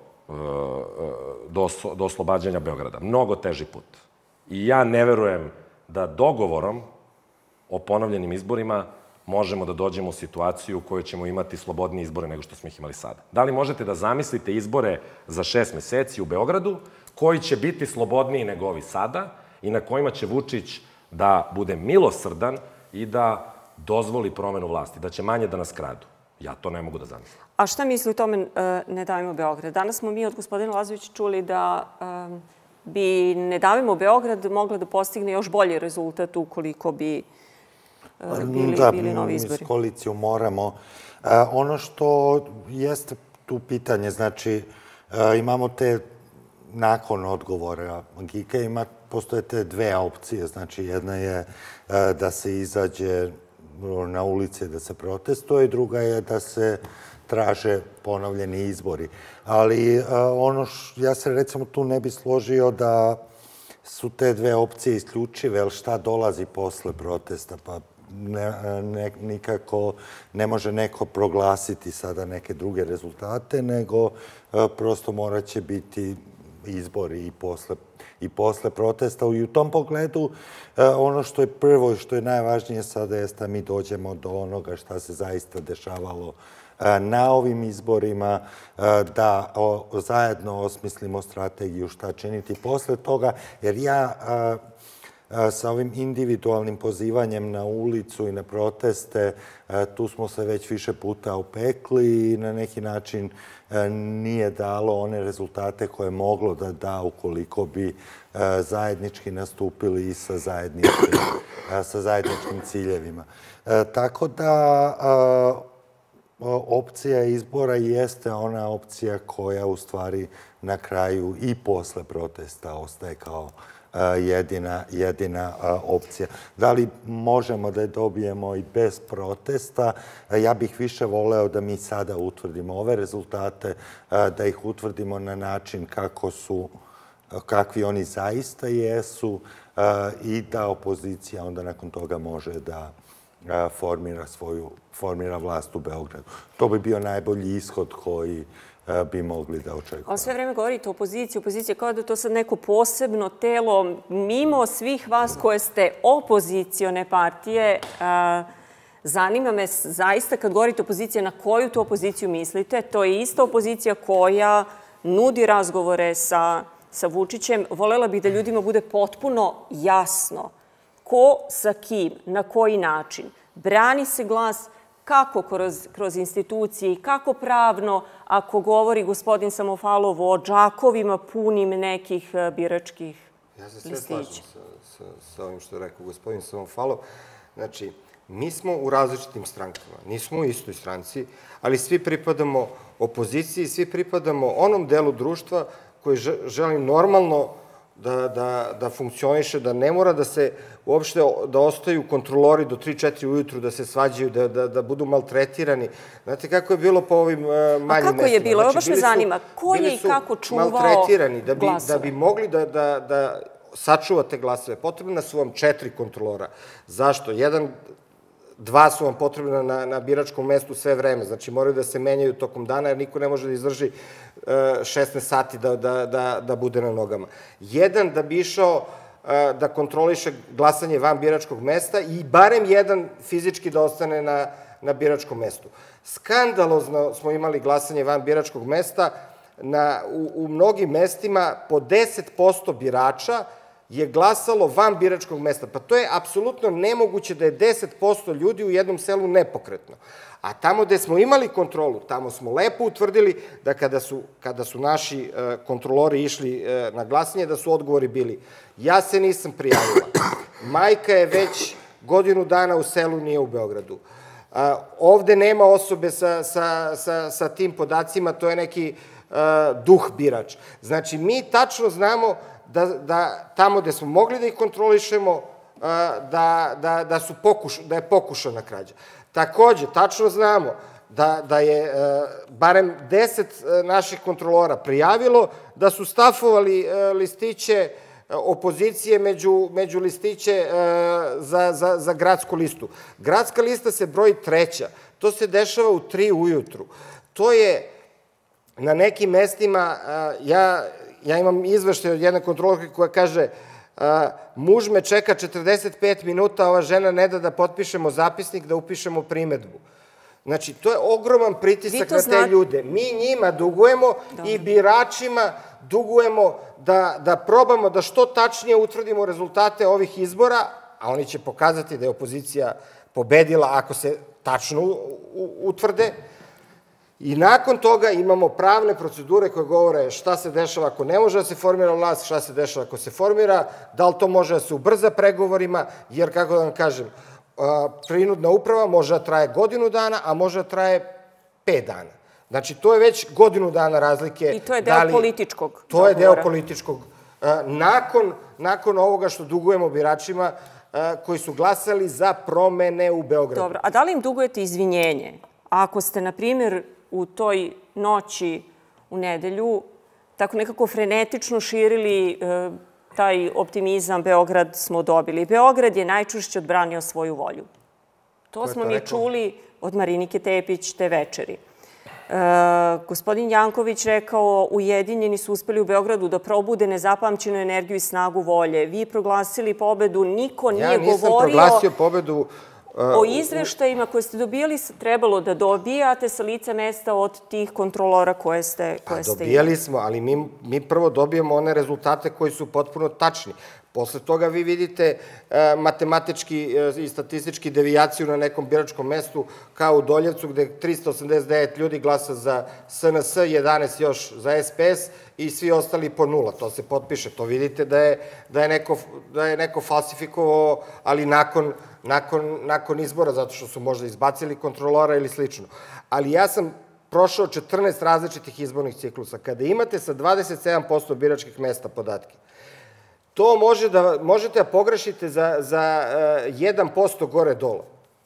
do, do oslobađanja Beograda. Mnogo teži put. I ja ne verujem da dogovorom o ponovljenim izborima možemo da dođemo u situaciju u kojoj ćemo imati slobodnije izbore nego što smo ih imali sada. Da li možete da zamislite izbore za šest meseci u Beogradu koji će biti slobodniji nego ovi sada i na kojima će Vučić da bude milosrdan i da dozvoli promenu vlasti, da će manje da nas kradu? Ja to ne mogu da zamislim. A šta misli o tome Ne davimo Beograd? Danas smo mi od gospodina Lazovića čuli da bi Ne davimo Beograd mogla da postigne još bolji rezultat ukoliko bi bili, da, bili novi izbori. Da, s koaliciju moramo. Ono što jeste tu pitanje, znači imamo te nakon odgovora Gika, ima, postoje te dve opcije. Znači jedna je da se izađe na ulice da se protestuje i druga je da se traže ponovljeni izbori. Ali ono š, ja se recimo tu ne bi složio da su te dve opcije isključive, ali šta dolazi posle protesta? Pa ne, ne, nikako ne može neko proglasiti sada neke druge rezultate, nego prosto morat će biti izbori i posle, i posle protesta. I u tom pogledu ono što je prvo i što je najvažnije sada je da mi dođemo do onoga šta se zaista dešavalo na ovim izborima, da zajedno osmislimo strategiju šta činiti posle toga, jer ja sa ovim individualnim pozivanjem na ulicu i na proteste, tu smo se već više puta opekli i na neki način nije dalo one rezultate koje je moglo da da ukoliko bi zajednički nastupili i sa zajedničkim, sa zajedničkim ciljevima. Tako da opcija izbora jeste ona opcija koja u stvari na kraju i posle protesta ostaje kao jedina, jedina opcija. Da li možemo da je dobijemo i bez protesta? Ja bih više voleo da mi sada utvrdimo ove rezultate, da ih utvrdimo na način kako su, kakvi oni zaista jesu i da opozicija onda nakon toga može da formira svoju, formira vlast u Beogradu. To bi bio najbolji ishod koji bi mogli da očekujemo. Ali sve vreme govorite o opoziciji, opozicija, kao da je to sad neko posebno telo, mimo svih vas koje ste opozicione partije. Zanima me zaista kad govorite opozicija, na koju tu opoziciju mislite? To je ista opozicija koja nudi razgovore sa, sa Vučićem. Volela bih da ljudima bude potpuno jasno ko sa kim, na koji način. Brani se glas, kako kroz, kroz institucije i kako pravno, ako govori gospodin Samofalov o džakovima punim nekih biračkih listića. Ja se sve slažem sa, sa, sa ovim što je rekao gospodin Samofalov. Znači, mi smo u različitim strankama, nismo u istoj stranci, ali svi pripadamo opoziciji, svi pripadamo onom delu društva koji želi normalno da, da, da funkcioniše, da ne mora da se uopšte da ostaju kontrolori do tri četiri ujutru, da se svađaju, da, da, da budu maltretirani. Znate kako je bilo po ovim uh, manjim mestima? A kako je bilo? Evo baš me zanima. Ko je i kako čuvao maltretirani, da bi, glasove? Da bi mogli da, da, da sačuvate glasove. Potrebna su vam četiri kontrolora. Zašto? Jedan, dva su vam potrebna na, na biračkom mestu sve vreme. Znači, moraju da se menjaju tokom dana, jer niko ne može da izdrži šesnaest sati da, da, da, da bude na nogama. Jedan da bi išao da kontroliše glasanje van biračkog mesta i barem jedan fizički da ostane na, na biračkom mestu. Skandalozno smo imali glasanje van biračkog mesta. Na, u, u mnogim mestima po deset posto birača je glasalo van biračkog mesta. Pa to je apsolutno nemoguće da je deset posto ljudi u jednom selu nepokretno. A tamo gde smo imali kontrolu, tamo smo lepo utvrdili da kada su, kada su naši kontrolori išli na glasanje, da su odgovori bili: ja se nisam prijavila, majka je već godinu dana u selu, nije u Beogradu. Ovde nema osobe sa, sa, sa, sa tim podacima, to je neki duh birač. Znači, mi tačno znamo da, da tamo gde smo mogli da ih kontrolišemo, da, da, da, su pokuš, da je pokušana krađa. Takođe, tačno znamo da, da je barem deset naših kontrolora prijavilo da su stafovali listiće opozicije među, među listiće za, za, za gradsku listu. Gradska lista se broji treća. To se dešava u tri ujutru. To je na nekim mestima, ja, ja imam izveštaj od jedne kontrolorke koja kaže: muž me čeka četrdeset pet minuta, ova žena ne da da potpišemo zapisnik, da upišemo primedbu. Znači, to je ogroman pritisak na te ljude. Mi njima dugujemo i biračima dugujemo da, da probamo da što tačnije utvrdimo rezultate ovih izbora, a oni će pokazati da je opozicija pobedila ako se tačno utvrde. I nakon toga imamo pravne procedure koje govore šta se dešava ako ne može da se formira vlast, šta se dešava ako se formira, da li to može da se ubrza pregovorima, jer, kako da vam kažem, prinudna uprava može da traje godinu dana, a može da traje pet dana. Znači, to je već godinu dana razlike. I to je deo političkog. To je deo političkog. Nakon, nakon ovoga što dugujemo biračima koji su glasali za promene u Beogradu. Dobro, a da li im dugujete izvinjenje? Ako ste, na primjer, u toj noći u nedelju tako nekako frenetično širili taj optimizam, Beograd smo dobili. Beograd je najčešće odbranio svoju volju. To smo mi čuli od Marinike Tepić te večeri. Gospodin Janković rekao, Ujedinjeni su uspeli u Beogradu da probude nezapamćenu energiju i snagu volje. Vi proglasili pobedu, niko nije govorio... Ja nisam proglasio pobedu... O izveštajima koje ste dobijali trebalo da dobijate sa lica mesta od tih kontrolora koje ste imali. Dobijali smo, ali mi prvo dobijemo one rezultate koji su potpuno tačni. Posle toga vi vidite matematički i statistički devijaciju na nekom biračkom mestu kao u Doljevcu gde trista osamdeset devet ljudi glasa za S N S, jedanaest još za S P S i svi ostali po nula. To se potpiše. To vidite da je neko falsifikovao, ali nakon izbora, zato što su možda izbacili kontrolora ili slično. Ali ja sam prošao četrnaest različitih izbornih ciklusa. Kada imate sa dvadeset sedam posto biračkih mesta podatke, to možete da pogrešite za jedan posto gore-dole.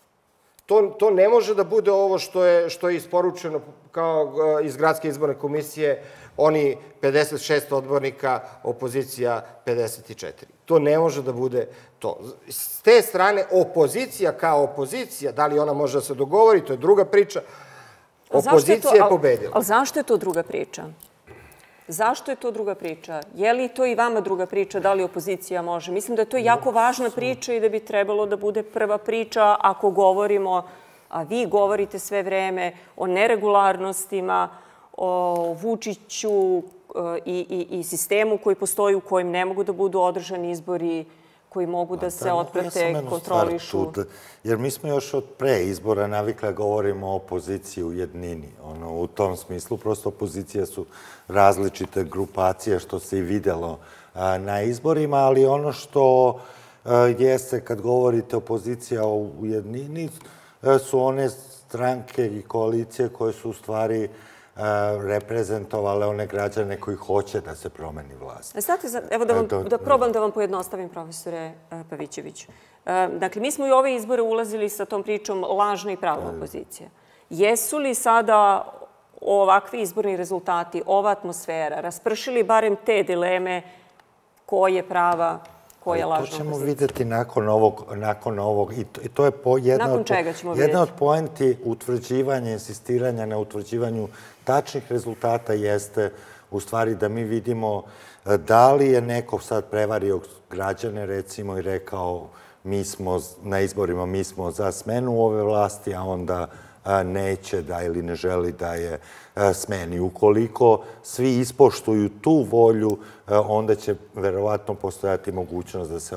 To ne može da bude ovo što je isporučeno kao iz Gradske izborne komisije, oni pedeset šest odbornika, opozicija pedeset četiri. To ne može da bude to. S te strane, opozicija kao opozicija, da li ona može da se dogovori, to je druga priča, opozicija je pobedila. Ali zašto je to druga priča? Zašto je to druga priča? Je li to i vama druga priča, da li opozicija može? Mislim da je to jako važna priča i da bi trebalo da bude prva priča ako govorimo, a vi govorite sve vreme o neregularnostima, o Vučiću i sistemu koji postoji u kojem ne mogu da budu održani izbori, koji mogu da se otprate, kontrolišu. Jer mi smo još od pre izbora navikli da govorimo o opoziciji u jednini. U tom smislu, prosto opozicija su različite grupacije, što se i videlo na izborima, ali ono što jeste kad govorite opozicija u jednini su one stranke i koalicije koje su u stvari reprezentovale one građane koji hoće da se promeni vlast. Znate, evo da probam da vam pojednostavim, profesore Pavićević. Dakle, mi smo i ove izbore ulazili sa tom pričom lažna i prava opozicija. Jesu li sada ovakvi izborni rezultati, ova atmosfera, raspršili barem te dileme ko je prava, ko je lažna opozicija? To ćemo videti nakon ovog. I to je jedna od poenti utvrđivanja, insistiranja na utvrđivanju tačnih rezultata jeste u stvari da mi vidimo da li je neko sad prevario građane, recimo, i rekao mi smo na izborima, mi smo za smenu ove vlasti, a onda neće da ili ne želi da je smeni. Ukoliko svi ispoštuju tu volju, onda će verovatno postojati mogućnost da se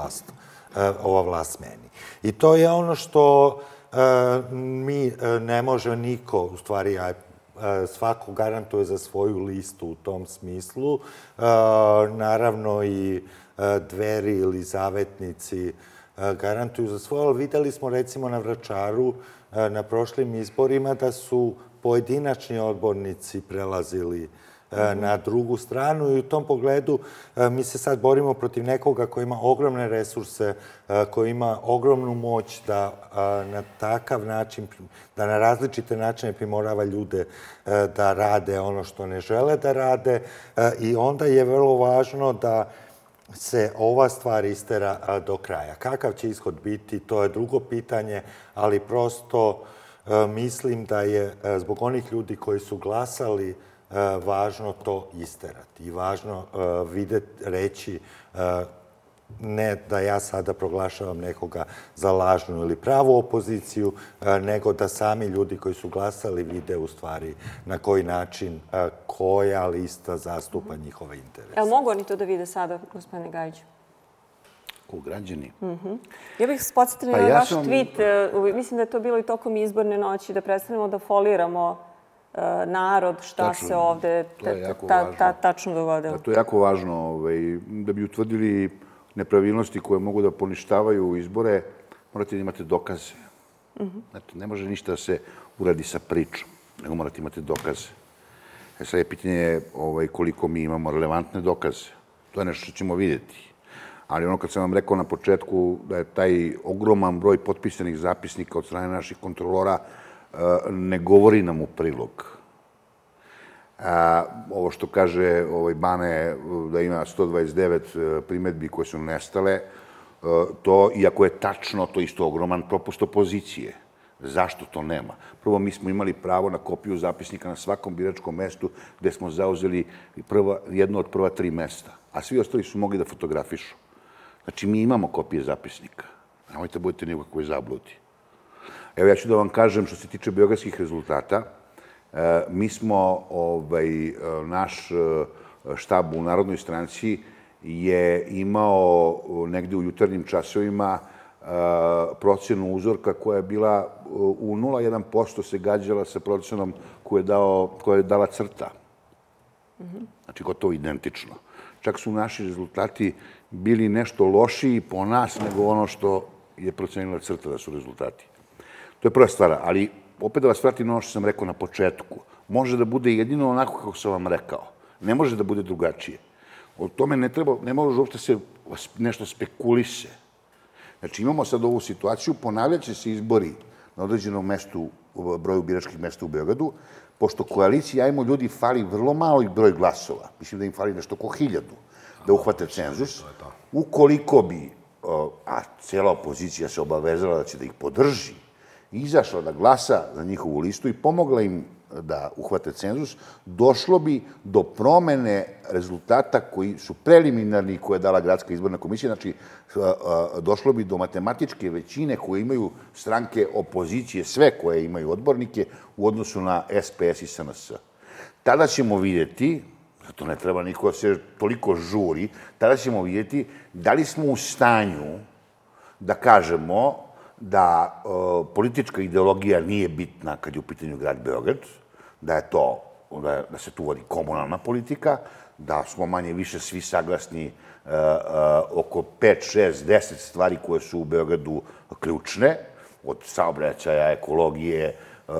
ova vlast smeni. I to je ono što mi ne može niko, u stvari svako garantuje za svoju listu u tom smislu. Naravno i Dveri ili Zavetnici garantuju za svoje, ali videli smo recimo na Vračaru na prošlim izborima da su pojedinačni odbornici prelazili na drugu stranu i u tom pogledu mi se sad borimo protiv nekoga koji ima ogromne resurse, koji ima ogromnu moć da na takav način, da na različite načine primorava ljude da rade ono što ne žele da rade i onda je vrlo važno da se ova stvar istera do kraja. Kakav će ishod biti, to je drugo pitanje, ali prosto mislim da je zbog onih ljudi koji su glasali važno to isterati i važno reći ne da ja sada proglašavam nekoga za lažnu ili pravu opoziciju, nego da sami ljudi koji su glasali vide u stvari na koji način koja lista zastupa njihove interese. Evo, mogu oni to da vide sada, gospodine Gajiću? Ko građani? Ja bih se podsjetila na vaš tweet. Mislim da je to bilo i tokom izborne noći, da predstavljamo da foliramo narod, šta se ovde tačno dogodilo. To je jako važno. Da bi utvrdili nepravilnosti koje mogu da poništavaju izbore, morate da imate dokaze. Ne može ništa da se uradi sa pričom, nego morate imati dokaze. Sad je pitanje koliko mi imamo relevantne dokaze. To je nešto što ćemo vidjeti. Ali ono kad sam vam rekao na početku da je taj ogroman broj potpisanih zapisnika od strane naših kontrolora ne govori nam u prilog. Ovo što kaže Bane da ima sto dvadeset devet primetbi koje su nestale, to, iako je tačno, to je isto ogroman propust opozicije. Zašto to nema? Prvo, mi smo imali pravo na kopiju zapisnika na svakom biračkom mestu gde smo zauzeli jedno od prva tri mesta, a svi ostali su mogli da fotografišu. Znači, mi imamo kopije zapisnika. Nemojte budete ni u kakvoj zabludi. Evo, ja ću da vam kažem, što se tiče beogradskih rezultata, mi smo, naš štab u Narodnoj stranci je imao negde u jutarnjim časovima procenu uzorka koja je bila u nula zarez jedan posto se gađala sa procenom koju je dala CRTA. Znači, gotovo identično. Čak su naši rezultati bili nešto lošiji po nas nego ono što je procenila CRTA da su rezultati. To je prva stvar, ali opet da vas vratim na ono što sam rekao na početku. Može da bude jedino onako kako sam vam rekao. Ne može da bude drugačije. O tome ne treba, ne može uopšte se nešto spekulise. Znači, imamo sad ovu situaciju, ponavljaće se izbori na određenom mestu, broju biračkih mesta u Beogradu, pošto koaliciji Ajmo ljudi fali vrlo malo broj glasova, mislim da im fali nešto oko hiljadu, da uhvate cenzus, ukoliko bi, a cijela opozicija se obavezala da će da ih podrži, izašla da glasa za njihovu listu i pomogla im da uhvate cenzus, došlo bi do promene rezultata koji su preliminarni koje je dala Gradska izborna komisija, znači došlo bi do matematičke većine koje imaju stranke opozicije, sve koje imaju odbornike u odnosu na S P S i S N S. Tada ćemo vidjeti, zato ne treba niko da se toliko žuri, tada ćemo vidjeti da li smo u stanju da kažemo da politička ideologija nije bitna kad je u pitanju grad Beograd, da je to, da se tu vodi komunalna politika, da smo manje više svi saglasni oko pet, šest, deset stvari koje su u Beogradu ključne, od saobraćaja, ekologije,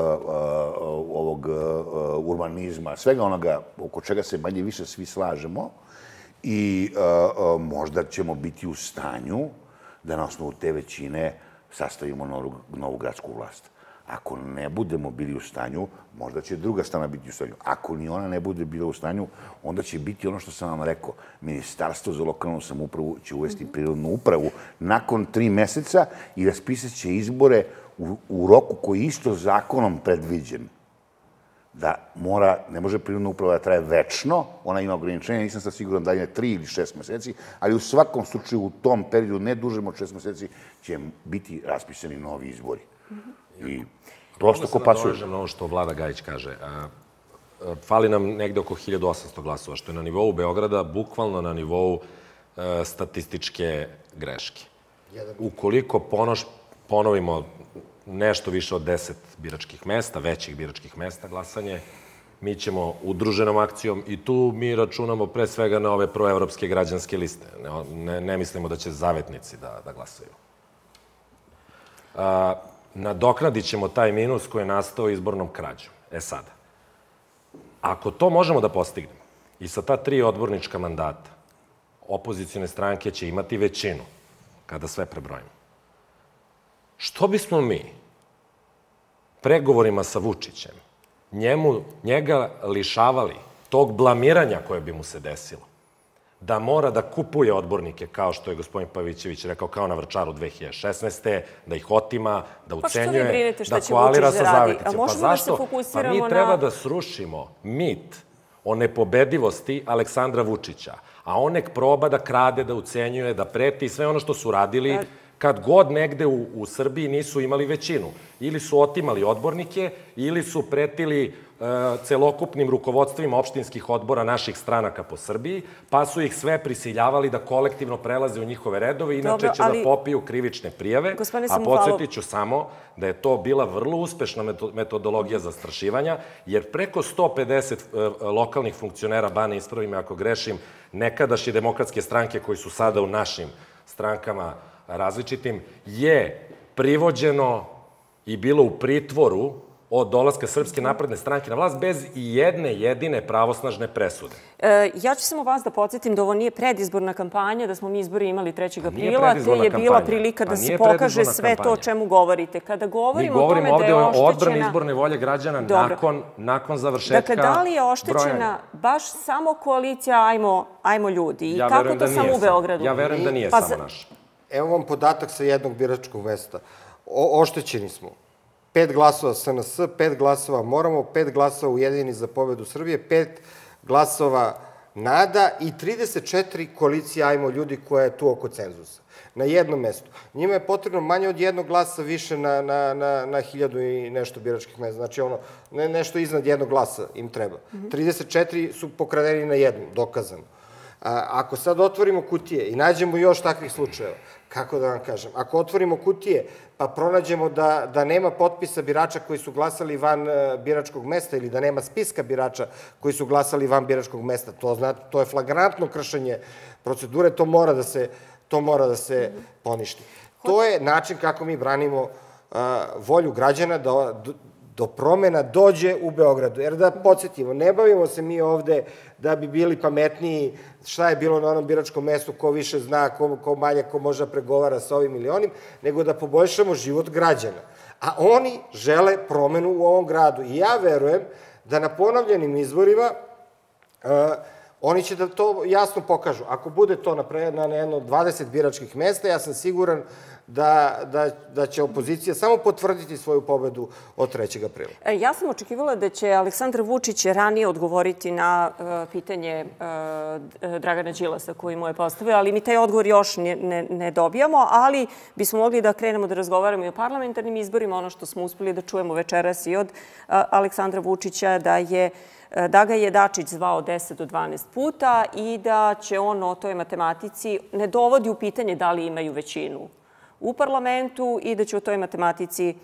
ovog urbanizma, svega onoga oko čega se manje više svi slažemo i možda ćemo biti u stanju da na osnovu te većine sastavimo novu gradsku vlast. Ako ne budemo bili u stanju, možda će druga strana biti u stanju. Ako ni ona ne bude bila u stanju, onda će biti ono što sam vam rekao. Ministarstvo za lokalnu samoupravu će uvesti prirodnu upravu nakon tri meseca i raspisat će izbore u roku koji je isto zakonom predviđen. Da mora, ne može prirodna uprava da traje večno, ona ima ograničenje, nisam sad siguran da je tri ili šest meseci, ali u svakom slučaju u tom periodu, ne dužem od šest meseci, će biti raspisani novi izbori. I prosto ko pasuje. Mogu se na ovo što Vlada Gajić kaže. Fali nam negde oko hiljadu osamsto glasova, što je na nivou Beograda, bukvalno na nivou statističke greške. Ukoliko ponovimo nešto više od deset biračkih mesta, većih biračkih mesta glasanje, mi ćemo udruženom akcijom i tu mi računamo pre svega na ove proevropske građanske liste. Ne mislimo da će zavetnici da glasaju. Nadoknadit ćemo taj minus koji je nastao izbornom krađom. E sada, ako to možemo da postignemo i sa ta tri odbornička mandata, opozicijne stranke će imati većinu kada sve prebrojimo. Što bismo mi pregovorima sa Vučićem njega lišavali tog blamiranja koje bi mu se desilo, da mora da kupuje odbornike, kao što je gospodin Pavićević rekao, kao na Vrčaru dve hiljade šesnaeste. da ih otima, da ucenjuje, da koalira sa zavetnicima. Pa zašto? Pa mi treba da srušimo mit o nepobedivosti Aleksandra Vučića, a on nek proba da krade, da ucenjuje, da preti sve ono što su radili kad god negde u Srbiji nisu imali većinu. Ili su otimali odbornike, ili su pretili celokupnim rukovodstvima opštinskih odbora naših stranaka po Srbiji, pa su ih sve prisiljavali da kolektivno prelaze u njihove redove, inače će da popiju krivične prijave. A podsjetit ću samo da je to bila vrlo uspešna metodologija zastrašivanja, jer preko sto pedeset lokalnih funkcionera, Bane, ispravi me ako grešim, nekadašnje demokratske stranke koji su sada u našim strankama različitim, je privođeno i bilo u pritvoru od dolaska Srpske napredne stranke na vlast bez i jedne jedine pravosnažne presude. Ja ću samo vas da podsjetim da ovo nije predizborna kampanja, da smo mi izbori imali trećeg aprila, te je bila prilika da se pokaže sve to o čemu govorite. Kada govorimo o tome da je oštećena... Mi govorimo ovde o odbrani izborne volje građana nakon završetka brojanja. Dakle, da li je oštećena baš samo koalicija Ajmo ljudi? I kako to samo u Beogradu? Ja verujem da nije samo naš. Evo vam podatak sa jednog biračkog mesta. Oštećeni smo. Pet glasova S N S, pet glasova Moramo, pet glasova Ujedinjeni za pobedu Srbije, pet glasova NADA i trideset četiri koalicije Ajmo ljudi koja je tu oko cenzusa. Na jednom mestu. Njima je potrebno manje od jednog glasa više na hiljadu i nešto biračkih mesta. Znači, ono, nešto iznad jednog glasa im treba. trideset četiri su pokradeni na jednom, dokazano. Ako sad otvorimo kutije i nađemo još takvih slučajeva, kako da vam kažem, ako otvorimo kutije pa pronađemo da nema potpisa birača koji su glasali van biračkog mesta ili da nema spiska birača koji su glasali van biračkog mesta, to je flagrantno kršenje procedure, to mora da se to mora da se poništi. To je način kako mi branimo volju građana da do promena dođe u Beogradu. Jer da podsjetimo, ne bavimo se mi ovde da bi bili pametniji šta je bilo na onom biračkom mestu, ko više zna, ko manje, ko može da pregovara sa ovim ili onim, nego da poboljšamo život građana. A oni žele promenu u ovom gradu. I ja verujem da na ponovljenim izborima oni će da to jasno pokažu. Ako bude to na jedno dvadeset biračkih mesta, ja sam siguran da će opozicija samo potvrditi svoju pobedu od trećeg aprila. Ja sam očekivala da će Aleksandar Vučić ranije odgovoriti na pitanje Dragana Đilasa koji mu je postavio, ali mi taj odgovor još ne dobijamo, ali bismo mogli da krenemo da razgovaramo i o parlamentarnim izborima, ono što smo uspeli da čujemo večeras i od Aleksandra Vučića, da je da ga je Dačić zvao deset do dvanaest puta i da će on o toj matematici ne dovodi u pitanje da li imaju većinu u parlamentu i da će o toj matematici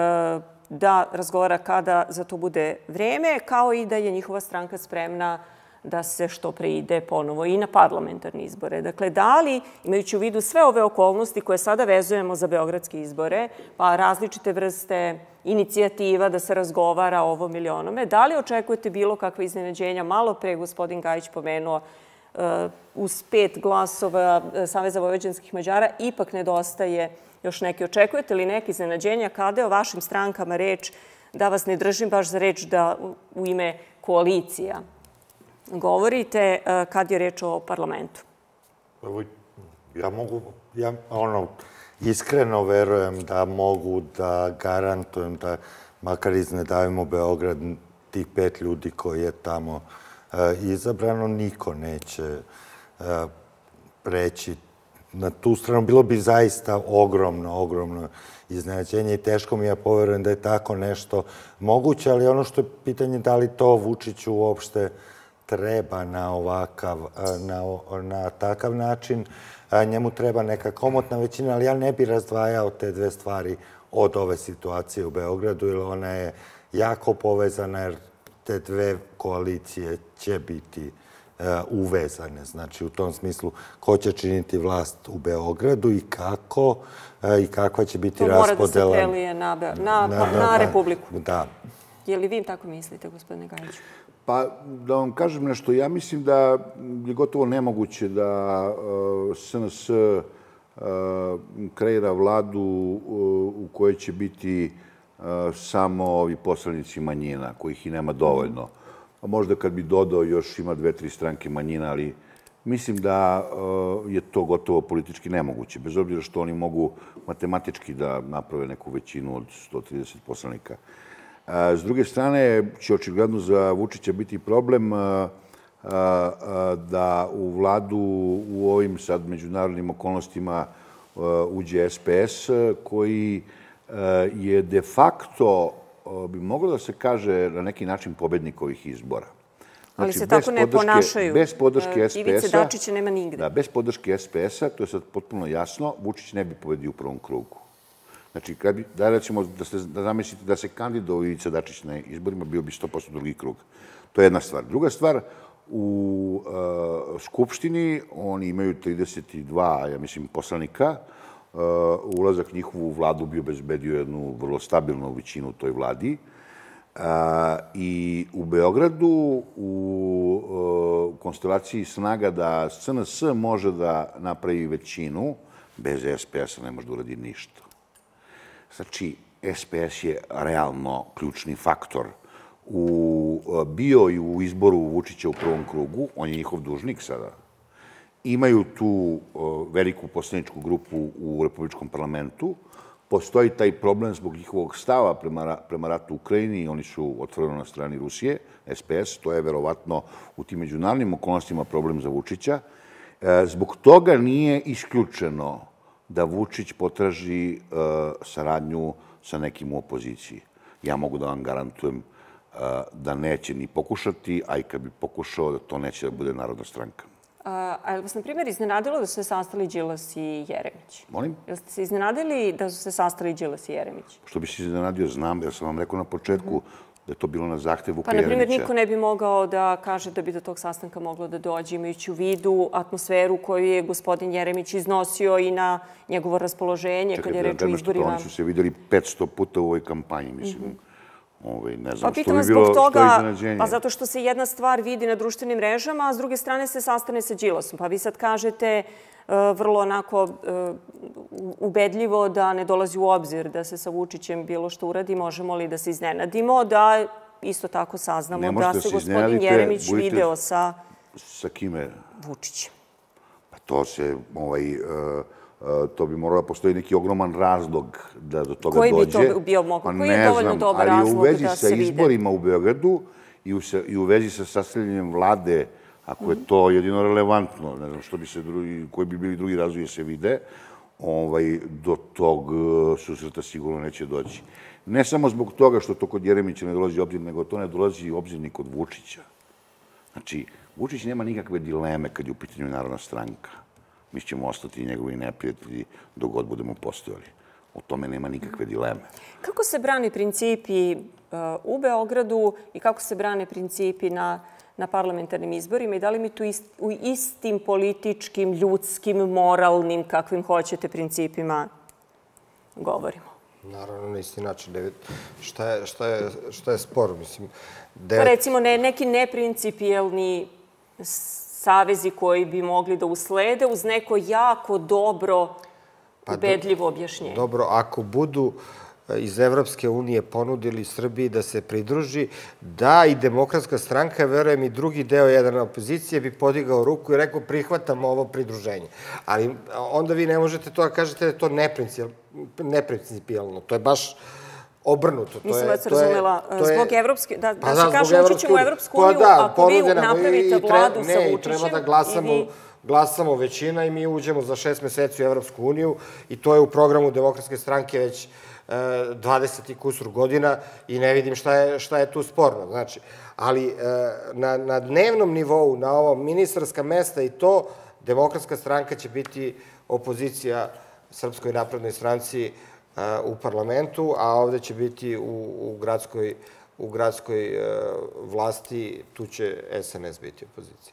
da razgovara kada za to bude vreme, kao i da je njihova stranka spremna da se što pre ide ponovo i na parlamentarne izbore. Dakle, da li, imajući u vidu sve ove okolnosti koje sada vezujemo za beogradske izbore, pa različite vrste inicijativa da se razgovara o ovom ili onome, da li očekujete bilo kakve iznenađenja? Malo pre gospodin Gajić pomenuo uz pet glasova Saveza vojvođanskih Mađara ipak nedostaje još neki. Očekujete li neke iznenađenja kada je o vašim strankama reč, da vas ne držim baš za reč da u ime koalicija govorite kad je reč o parlamentu? Ja mogu, ja ono, iskreno verujem da mogu da garantujem da makar iznedavimo Beograd, tih pet ljudi koji je tamo izabrano, niko neće preći na tu stranu. Bilo bi zaista ogromno, ogromno iznenađenje i teško mi ja poverujem da je tako nešto moguće, ali ono što je pitanje da li to Vučiću uopšte treba na ovakav, na takav način. Njemu treba neka komotna većina, ali ja ne bi razdvajao te dve stvari od ove situacije u Beogradu, jer ona je jako povezana, jer te dve koalicije će biti uvezane. Znači, u tom smislu, ko će činiti vlast u Beogradu i kako i kakva će biti raspodela. To mora da se prelije na Republiku. Da. Je li vi tako mislite, gospodine Gajiću? Pa, da vam kažem nešto, ja mislim da je gotovo nemoguće da S N S kreira vladu u kojoj će biti samo ovi poslanici manjina, kojih i nema dovoljno. Možda kad bi dodao još ima dve, tri stranke manjina, ali mislim da je to gotovo politički nemoguće, bez obzira što oni mogu matematički da naprave neku većinu od sto trideset poslanika. S druge strane, će očigledno za Vučića biti problem da u vladu u ovim sad međunarodnim okolnostima uđe S P S, koji je de facto, bi moglo da se kaže, na neki način pobednik ovih izbora. Ali se tako ne ponašaju. Bez podrške S P S-a... Ivice Dačića nema nigde. Da, bez podrške S P S-a, to je sad potpuno jasno, Vučić ne bi pobedio u prvom krugu. Znači, da recimo, da zamislite da se kandidovao Ivica Dačić na izborima, bio bi sto posto drugi krug. To je jedna stvar. Druga stvar, u Skupštini oni imaju trideset dva, ja mislim, poslanika. Ulazak njihovu vladu bi obezbedio jednu vrlo stabilnu većinu u toj vladi. I u Beogradu, u konstelaciji snaga da S N S može da napravi većinu, bez S P S-a ne može da uradi ništa. Znači, S P S je realno ključni faktor bio i u izboru Vučića u prvom krugu, on je njihov dužnik sada. Imaju tu veliku poslaničku grupu u Republičkom parlamentu, postoji taj problem zbog njihovog stava prema ratu u Ukrajini, oni su otvoreno na strani Rusije, S P S, to je verovatno u tim međunarodnim okolnostima problem za Vučića. Zbog toga nije isključeno da Vučić potraži saradnju sa nekim u opoziciji. Ja mogu da vam garantujem da neće ni pokušati, a i kad bi pokušao, da to neće da bude Narodna stranka. A je vas, na primjer, iznenadilo da su se sastali Đilas i Jeremić? Molim? Jel ste se iznenadili da su se sastali Đilas i Jeremić? Što bi se iznenadio, znam, jer sam vam rekao na početku da je to bilo na zahtev Vuka Jeremića. Pa, na primjer, niko ne bi mogao da kaže da bi do tog sastanka moglo da dođe, imajući u vidu atmosferu koju je gospodin Jeremić iznosio i na njegovo raspoloženje kad je reč o izborima. Oni su se videli petsto puta u ovoj kampanji, mislim. Ne znam, pa pitam vas zbog toga, pa zato što se jedna stvar vidi na društvenim mrežama, a s druge strane se sastane sa Đilasom. Pa vi sad kažete vrlo onako ubedljivo da ne dolazi u obzir da se sa Vučićem bilo što uradi, možemo li da se iznenadimo, da isto tako saznamo da se gospodin Jeremić video sa... Sa kime? Vučićem. Pa to se, ovaj... to bi moralo da postoji neki ogroman razlog da do toga dođe. Koji bi to bio moguć? Koji je dovoljno dobar razlog da se vide? Ali u vezi sa izborima u Beogradu i u vezi sa sastavljanjem vlade, ako je to jedino relevantno, ne znam što bi se drugi, koji bi bili drugi razlogi se vide, do tog susreta sigurno neće doći. Ne samo zbog toga što to kod Jeremića ne dolazi u obzir, nego to ne dolazi u obzir ni kod Vučića. Znači, Vučić nema nikakve dileme kad je u pitanju Narodna stranka. Mi ćemo ostati njegovi neprijatelji dok god budemo postojali. O tome nema nikakve dileme. Kako se brane principi u Beogradu i kako se brane principi na parlamentarnim izborima i da li mi tu u istim političkim, ljudskim, moralnim, kakvim hoćete principima govorimo? Naravno, na isti način. Šta je spor? Recimo, neki neprincipijelni savezi koji bi mogli da uslede uz neko jako dobro, ubedljivo objašnjenje. Dobro, ako budu iz Evropske unije ponudili Srbiji da se pridruži, da i Demokratska stranka, verujem i drugi deo jedne opozicije, bi podigao ruku i rekao prihvatam ovo pridruženje. Ali onda vi ne možete to da kažete da je to neprincipijalno. To je baš obrnuto. Nisam vas razumela. Zbog Evropske... Da se kaže ući ćemo u Evropsku uniju, ako vi napravite vladu sa Vučićem... Treba da glasamo većina i mi uđemo za šest meseci u Evropsku uniju i to je u programu Demokratske stranke već dvadeset i kusur godina i ne vidim šta je tu sporno. Znači, ali na dnevnom nivou, na ovom ministarska mesta i to, Demokratska stranka će biti opozicija Srpskoj naprednoj stranci u parlamentu, a ovde će biti u gradskoj vlasti, tu će S N S biti opozicija.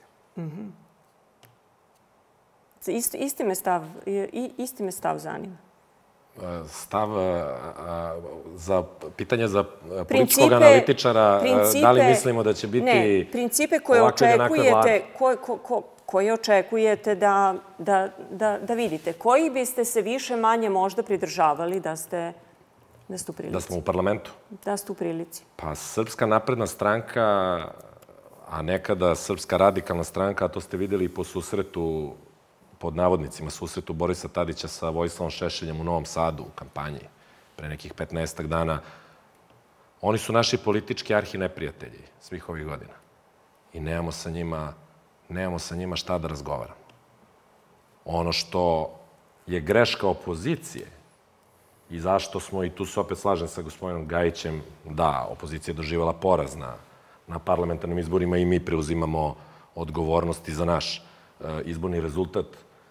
Isti me stav zanima. Stav za pitanje za političkog analitičara, da li mislimo da će biti ovakve ili onakve vlade? Ne, principe koje očekujete da vidite. Koji biste se više manje možda pridržavali da ste u prilici? Da smo u parlamentu? Da ste u prilici. Pa Srpska napredna stranka, a nekada Srpska radikalna stranka, a to ste videli i po susretu, pod navodnicima susretu Borisa Tadića sa Vojislavom Šešeljem u Novom Sadu u kampanji pre nekih petnaestak dana, oni su naši politički arhineprijatelji svih ovih godina. I nemamo sa njima nemamo sa njima šta da razgovaramo. Ono što je greška opozicije i zašto smo, i tu se opet slažem sa gospodinom Gajićem, da, opozicija je doživjela poraz na parlamentarnim izborima i mi preuzimamo odgovornosti za naš izborni rezultat.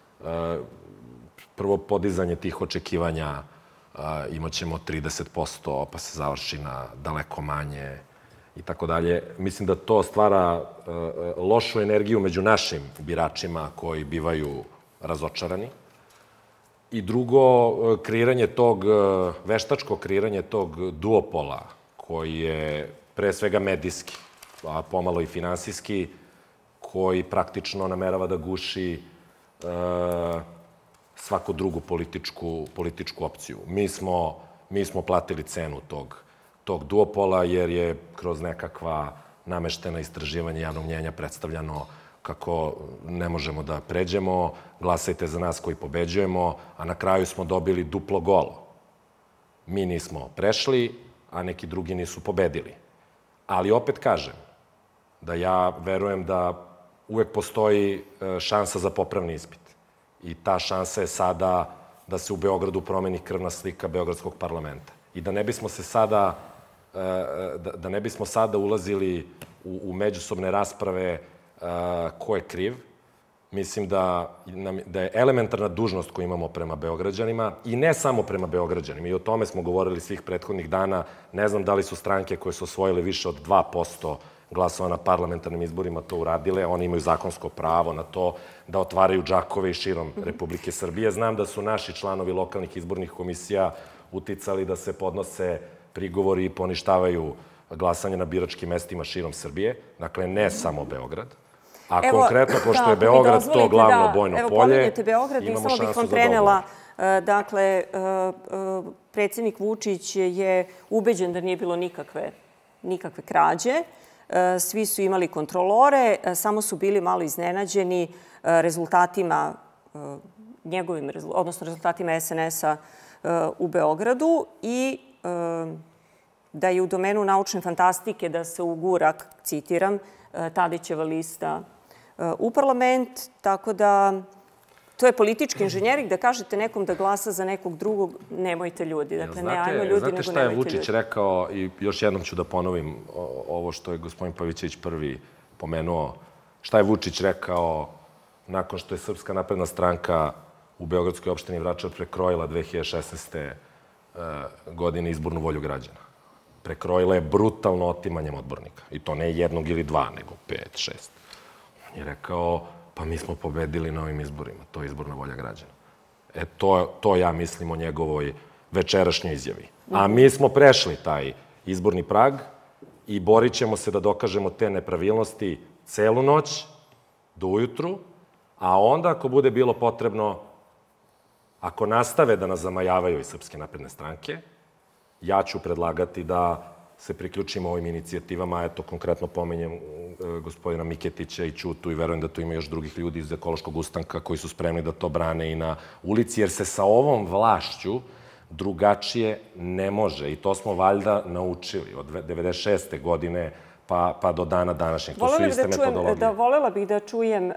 Prvo podizanje tih očekivanja, imat ćemo trideset posto, pa se završi na daleko manje i tako dalje. Mislim da to stvara lošu energiju među našim biračima koji bivaju razočarani. I drugo, kreiranje tog, veštačko kreiranje tog duopola koji je pre svega medijski, a pomalo i finansijski, koji praktično namerava da guši svaku drugu političku opciju. Mi smo, mi smo platili cenu tog, tog duopola, jer je kroz nekakva nameštena istraživanja javnog mnjenja predstavljano kako ne možemo da pređemo, glasajte za nas koji pobeđujemo, a na kraju smo dobili duplo golo. Mi nismo prešli, a neki drugi nisu pobedili. Ali opet kažem da ja verujem da uvek postoji šansa za popravni ispit. I ta šansa je sada da se u Beogradu promeni krvna slika Beogradskog parlamenta. I da ne bismo se sada, da ne bismo sada ulazili u međusobne rasprave ko je kriv, mislim da je elementarna dužnost koju imamo prema Beograđanima i ne samo prema Beograđanima. I o tome smo govorili svih prethodnih dana. Ne znam da li su stranke koje su osvojile više od dva posto glasova na parlamentarnim izborima to uradile. Oni imaju zakonsko pravo na to da otvaraju džakove i širom Republike Srbije. Znam da su naši članovi lokalnih izbornih komisija uticali da se podnose prigovori i poništavaju glasanje na biračkim mestima širom Srbije. Dakle, ne samo Beograd. A konkretno, pošto je Beograd to glavno bojno polje, imamo pomenjate Beograd, i samo bih vam prenela. Dakle, predsjednik Vučić je ubeđen da nije bilo nikakve nikakve krađe. Svi su imali kontrolore, samo su bili malo iznenađeni rezultatima njegovim, odnosno rezultatima es en es-a u Beogradu i da je u domenu naučne fantastike da se ugura, citiram, Tadićeva lista u parlament, tako da to je politički inženjering, da kažete nekom da glasa za nekog drugog, nemojte ljudi. Dakle, ne ajmo ljudi, nego nemojte ljudi. Znate šta je Vučić rekao, i još jednom ću da ponovim ovo što je gospodin Pavićević prvi pomenuo, šta je Vučić rekao nakon što je Srpska napredna stranka u Beogradskoj opštini Vračar prekrojila dve hiljade šesnaeste. godine izbornu volju građana. Prekrojila je brutalno otimanjem odbornika. I to ne jednog ili dva, nego pet, šest. On je rekao, pa mi smo pobedili na ovim izborima. To je izborna volja građana. E, to ja mislim o njegovoj večerašnjoj izjavi. A mi smo prešli taj izborni prag i borit ćemo se da dokažemo te nepravilnosti celu noć, do ujutru, a onda, ako bude bilo potrebno, ako nastave da nas zamajavaju iz Srpske napredne stranke, ja ću predlagati da se priključimo ovim inicijativama. Eto, konkretno pomenjem gospodina Miketića i Ćutu i verujem da tu ima još drugih ljudi iz Ekološkog ustanka koji su spremni da to brane i na ulici, jer se sa ovom vlašću drugačije ne može. I to smo valjda naučili od devedeset šeste. godine pa do dana današnjeg. To su iste metodologije. Volela bih da čujem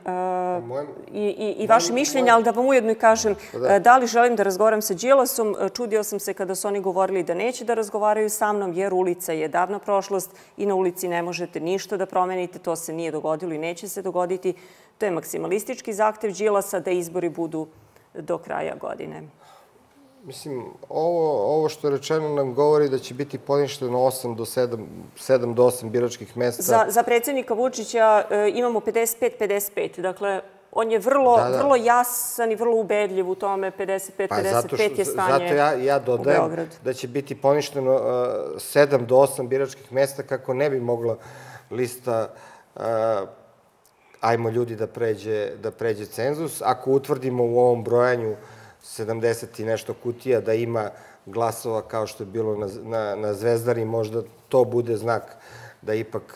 i vaše mišljenje, ali da vam ujedno i kažem da li želim da razgovaram sa Đilasom. Čudio sam se kada su oni govorili da neće da razgovaraju sa mnom, jer ulica je davna prošlost i na ulici ne možete ništa da promenite. To se nije dogodilo i neće se dogoditi. To je maksimalistički zahtev Đilasa da izbori budu do kraja godine. Mislim, ovo što je rečeno nam govori da će biti poništeno osam do sedam, sedam do osam biračkih mesta. Za predsjednika Vučića imamo pedeset pet pedeset pet. Dakle, on je vrlo jasan i vrlo ubedljiv u tome. pedeset pet pedeset pet je stanje u Beogradu. Zato ja dodajem da će biti poništeno sedam do osam biračkih mesta kako ne bi mogla lista ajmo ljudi da pređe cenzus. Ako utvrdimo u ovom brojanju sedamdeset i nešto kutija da ima glasova kao što je bilo na Zvezdari, možda to bude znak da ipak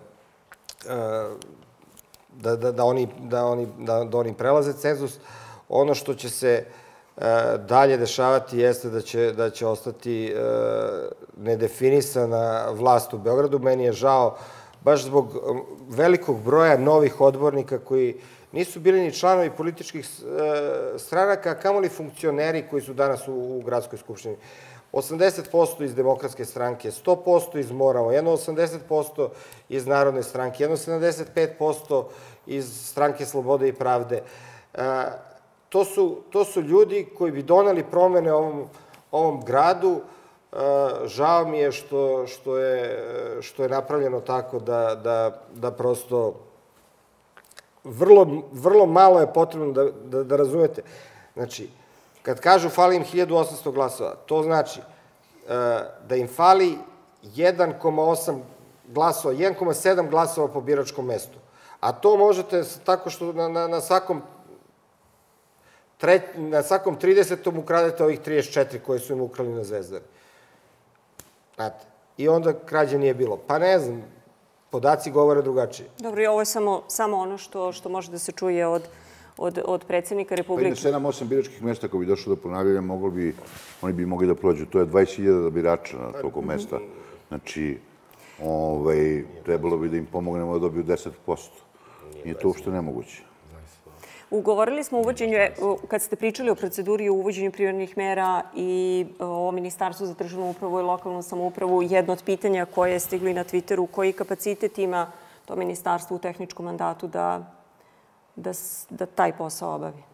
da oni prelaze cenzus. Ono što će se dalje dešavati jeste da će ostati nedefinisana vlast u Beogradu. Meni je žao baš zbog velikog broja novih odbornika koji nisu bili ni članovi političkih stranaka, a kamoli funkcioneri koji su danas u Gradskoj skupštini. osamdeset posto iz Demokratske stranke, sto posto iz Morava, jedno osamdeset posto iz Narodne stranke, jedno sedamdeset pet posto iz Stranke slobode i pravde. To su ljudi koji bi doneli promene ovom gradu. Žao mi je što je napravljeno tako da prosto vrlo malo je potrebno da razumete. Znači, kad kažu fali im hiljadu osamsto glasova, to znači da im fali jedan zarez osam glasova, jedan zarez sedam glasova po biračkom mestu. A to možete tako što na, na, na svakom tre, na svakom tridesetom ukradete ovih trideset četiri koje su im ukrali na Zvezdari. Znate, i onda krađe nije bilo. Pa ne znam, podaci govore drugačije. Dobro, i ovo je samo, samo ono što, što može da se čuje od, od, od predsjednika Republike. Pa i na sedam osam biračkih mesta, ako bi došlo do ponavljanja, mogli bi, oni bi mogli da prođu. To je dvadeset hiljada birača na toliko mesta. Znači, ovaj, trebalo bi da im pomognemo da dobiju deset posto. Nije to uopšte nemoguće. Ugovorili smo uvođenju, kad ste pričali o proceduri o uvođenju privremenih mera i o Ministarstvu za državnu upravu i lokalnu samoupravu, jedno od pitanja koje je stigli na Twitteru, koji kapacitet ima to ministarstvo u tehničkom mandatu da, da, da taj posao obavi?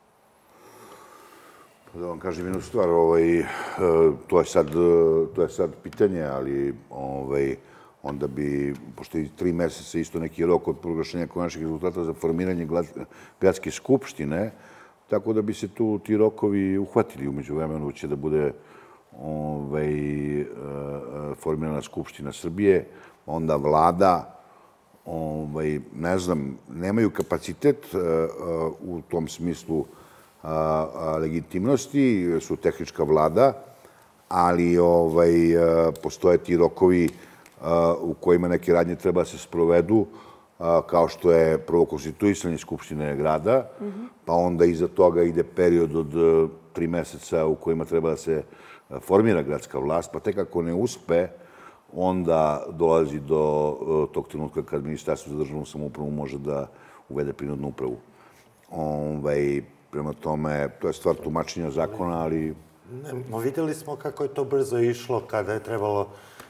Da vam kažem jednu stvar, ovaj, to, je sad, to je sad pitanje, ali ovaj, onda bi, pošto je tri meseca isto neki rok od proglašenja konačnih rezultata za formiranje gradske skupštine, tako da bi se tu ti rokovi uhvatili. Umeđu vremenu će da bude ovaj, formirana Skupština Srbije, onda vlada, ovaj, ne znam, nemaju kapacitet u tom smislu legitimnosti, su tehnička vlada, ali ovaj, postoje ti rokovi u kojima neke radnje treba da se sprovedu, kao što je prvo konstituisanje Skupštine grada, pa onda iza toga ide period od tri meseca u kojima treba da se formira gradska vlast, pa tek ako ne uspe, onda dolazi do tog trenutka kad Ministarstvo za državnu samoupravu može da uvede prinudnu upravu. Ovaj, prema tome, to je stvar tumačenja zakona, ali... Videli smo kako je to brzo išlo kada je trebalo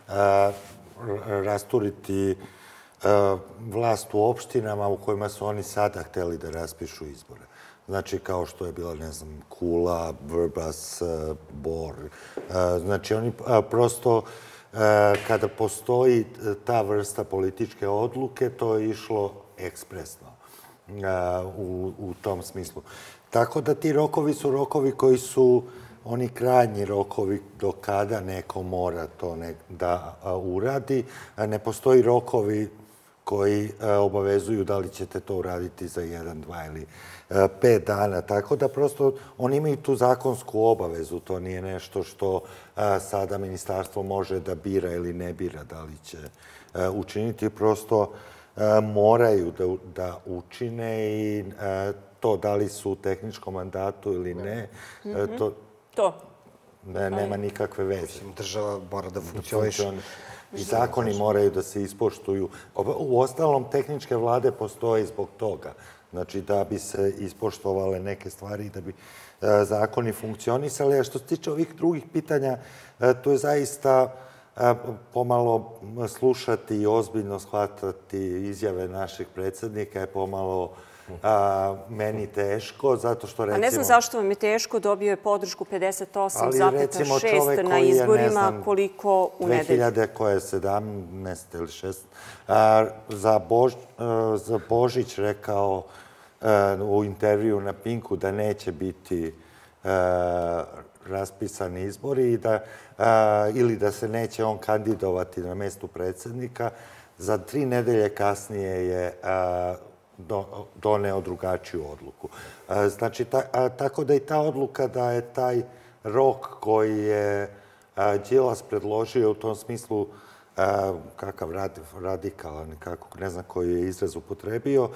rasturiti vlast u opštinama u kojima su oni sada hteli da raspišu izbore. Znači, kao što je bila, ne znam, Kula, Vrbas, Bor. Znači, oni prosto, kada postoji ta vrsta političke odluke, to je išlo ekspresno u, u tom smislu. Tako da ti rokovi su rokovi koji su oni krajnji rokovi do kada neko mora to ne, da uradi. Ne postoji rokovi koji obavezuju da li ćete to uraditi za jedan, dva ili pet dana. Tako da prosto oni imaju tu zakonsku obavezu. To nije nešto što sada ministarstvo može da bira ili ne bira da li će učiniti. Prosto moraju da, da učine i to da li su u tehničkom mandatu ili ne, to, to. Ne, nema nikakve veze. Država mora da funkcioniše. I zakoni moraju da se ispoštuju. U ostalom, tehničke vlade postoje zbog toga. Znači, da bi se ispoštovale neke stvari i da bi zakoni funkcionisali. A što se tiče ovih drugih pitanja, to je zaista pomalo slušati i ozbiljno shvatati izjave naših predsjednika je pomalo meni teško, zato što recimo... A ne znam zašto vam je teško, dobio je podršku pedeset osam zarez šest na izborima, koliko u nedelju? dve hiljade koje je sedamnaest ili šest za Božić rekao u intervju na Pinku da neće biti raspisani izbori i da, ili da se neće on kandidovati na mestu predsjednika. Za tri nedelje kasnije je doneo drugačiju odluku. Znači, tako da i ta odluka da je taj rok koji je Đilas predložio u tom smislu kakav radikalan, kako, ne znam koji je izraz upotrebio,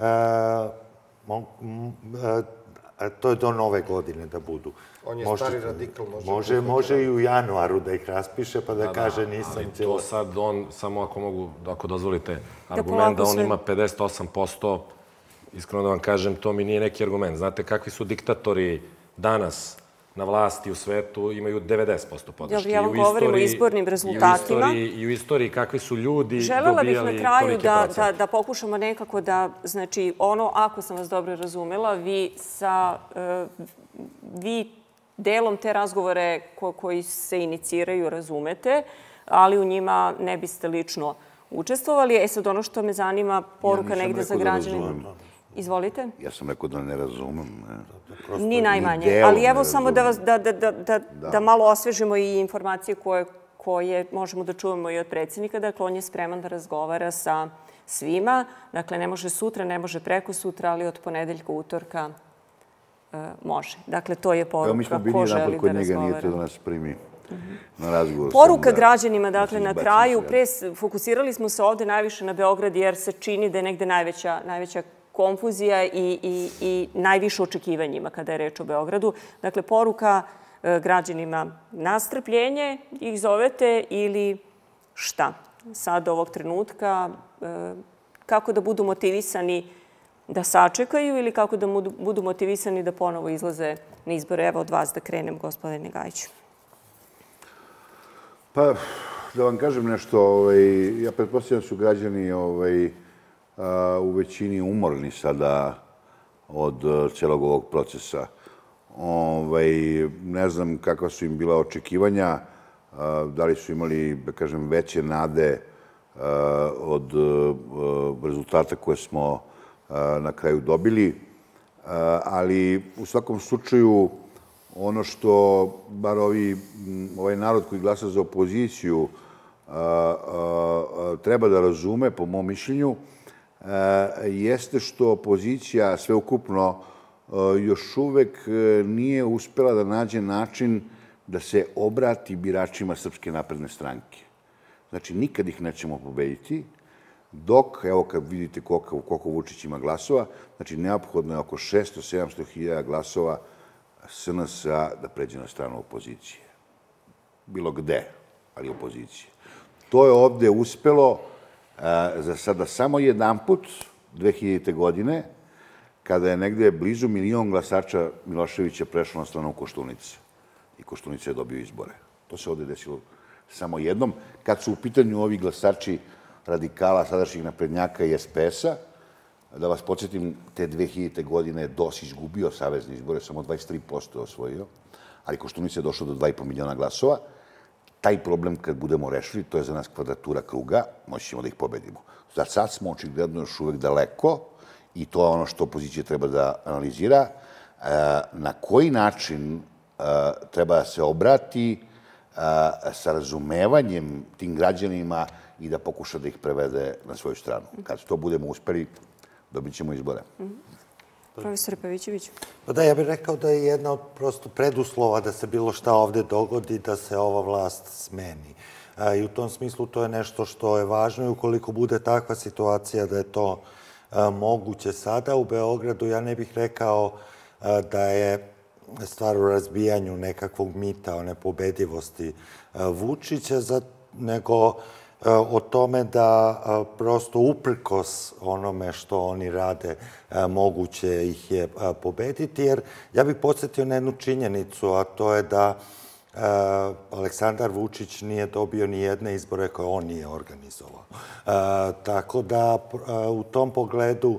to je do nove godine da budu. On je stari radikal. Može, može i u januaru da ih raspiše pa da kaže nisam ali cijelo. To sad on, samo ako mogu, ako dozvolite, argument da on ima pedeset osam posto, iskreno da vam kažem, to mi nije neki argument. Znate kakvi su diktatori danas na vlasti u svetu, imaju devedeset posto podrške. Ja vam govorim o izbornim rezultatima. I u istoriji kakvi su ljudi Želela dobijali bih na kraju da, da, da pokušamo nekako da, znači, ono, ako sam vas dobro razumela, vi sa, vi delom te razgovore ko, koji se iniciraju razumete, ali u njima ne biste lično učestvovali. E sad, ono što me zanima, poruka negde za građane. Izvolite. Ja sam rekao da ne razumem. Ne. Ni najmanje. Ali evo samo da, vas, da, da, da, da, da malo osvežimo i informacije koje, koje možemo da čujemo i od predsjednika. Dakle, on je spreman da razgovara sa svima. Dakle, ne može sutra, ne može preko sutra, ali od ponedeljka, utorka može. Dakle, to je poruka ko želi da razgovara. Njega nije to da nas primi na razgovor. Poruka građanima, dakle, na kraju, pre fokusirali smo se ovde najviše na Beograd jer se čini da je negde najveća konfuzija i najviše očekivanjima kada je reč o Beogradu. Dakle, poruka građanima na strpljenje ih zovete ili šta? Sad ovog trenutka kako da budu motivisani da sačekaju ili kako da budu motivisani da ponovo izlaze na izbore? Evo od vas da krenem, gospodine Gajiću. Pa, da vam kažem nešto, ja pretpostavljam da su građani u većini umorni sada od celog ovog procesa. Ne znam kakva su im bila očekivanja, da li su imali, da kažem, veće nade od rezultata koje smo na kraju dobili, ali u svakom slučaju ono što bar ovaj narod koji glasa za opoziciju treba da razume, po mom mišljenju, jeste što opozicija sveukupno još uvek nije uspela da nađe način da se obrati biračima Srpske napredne stranke. Znači, nikad ih nećemo pobediti, dok, evo kad vidite koliko Vučić ima glasova, znači neophodno je oko šesto do sedamsto hiljada glasova S N S-a da pređe na stranu opozicije. Bilo gde, ali opozicije. To je ovde uspelo za sada samo jedan put, dve hiljadite. godine, kada je negde blizu milion glasača Miloševića prešlo na stranu Koštunice. I Koštunica je dobio izbore. To se ovde desilo samo jednom. Kad su u pitanju ovi glasači radikala, sadašnjih naprednjaka i S P S-a, da vas podsjetim, te dve hiljadite. godine je D O S izgubio savezni izbore, samo dvadeset tri posto je osvojio, ali Koštunica je došlo do dva i po miliona glasova. Taj problem kad budemo rešili, to je za nas kvadratura kruga, moći ćemo da ih pobedimo. Za sad smo očigledno još uvek daleko i to je ono što opozicija treba da analizira. Na koji način treba da se obrati sa razumevanjem tim građanima i da pokuša da ih prevede na svoju stranu. Kad to budemo uspeli, dobit ćemo izbore. Profesor Pavićević. Pa da, ja bih rekao da je jedna od prosto preduslova da se bilo šta ovde dogodi, da se ova vlast smeni. I u tom smislu to je nešto što je važno i ukoliko bude takva situacija da je to moguće sada u Beogradu, ja ne bih rekao da je stvar u razbijanju nekakvog mita o nepobedivosti Vučića, nego o tome da prosto uprkos onome što oni rade moguće ih je pobediti, jer ja bih podsjetio na jednu činjenicu, a to je da Aleksandar Vučić nije dobio ni jedne izbore koje on nije organizovao. Tako da u tom pogledu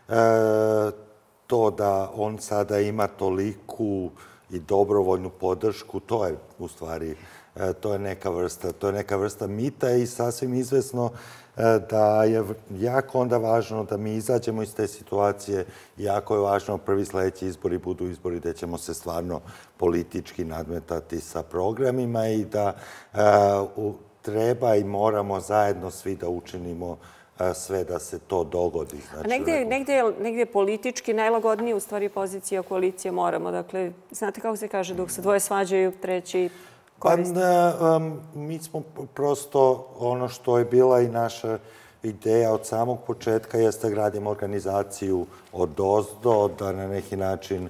to da on sada ima toliku i dobrovoljnu podršku, to je u stvari to je neka vrsta, to je neka vrsta mita i sasvim izvesno da je jako onda važno da mi izađemo iz te situacije. Jako je važno prvi sledeći izbori budu izbori gde ćemo se stvarno politički nadmetati sa programima i da treba i moramo zajedno svi da učinimo sve da se to dogodi. A negde je politički najlagodnije u stvari pozicija koalicije moramo. Dakle, znate kako se kaže, dok se dvoje svađaju, treći koristi? Pa mi smo prosto ono što je bila i naša ideja od samog početka jeste da gradimo organizaciju od ozdo, da na neki način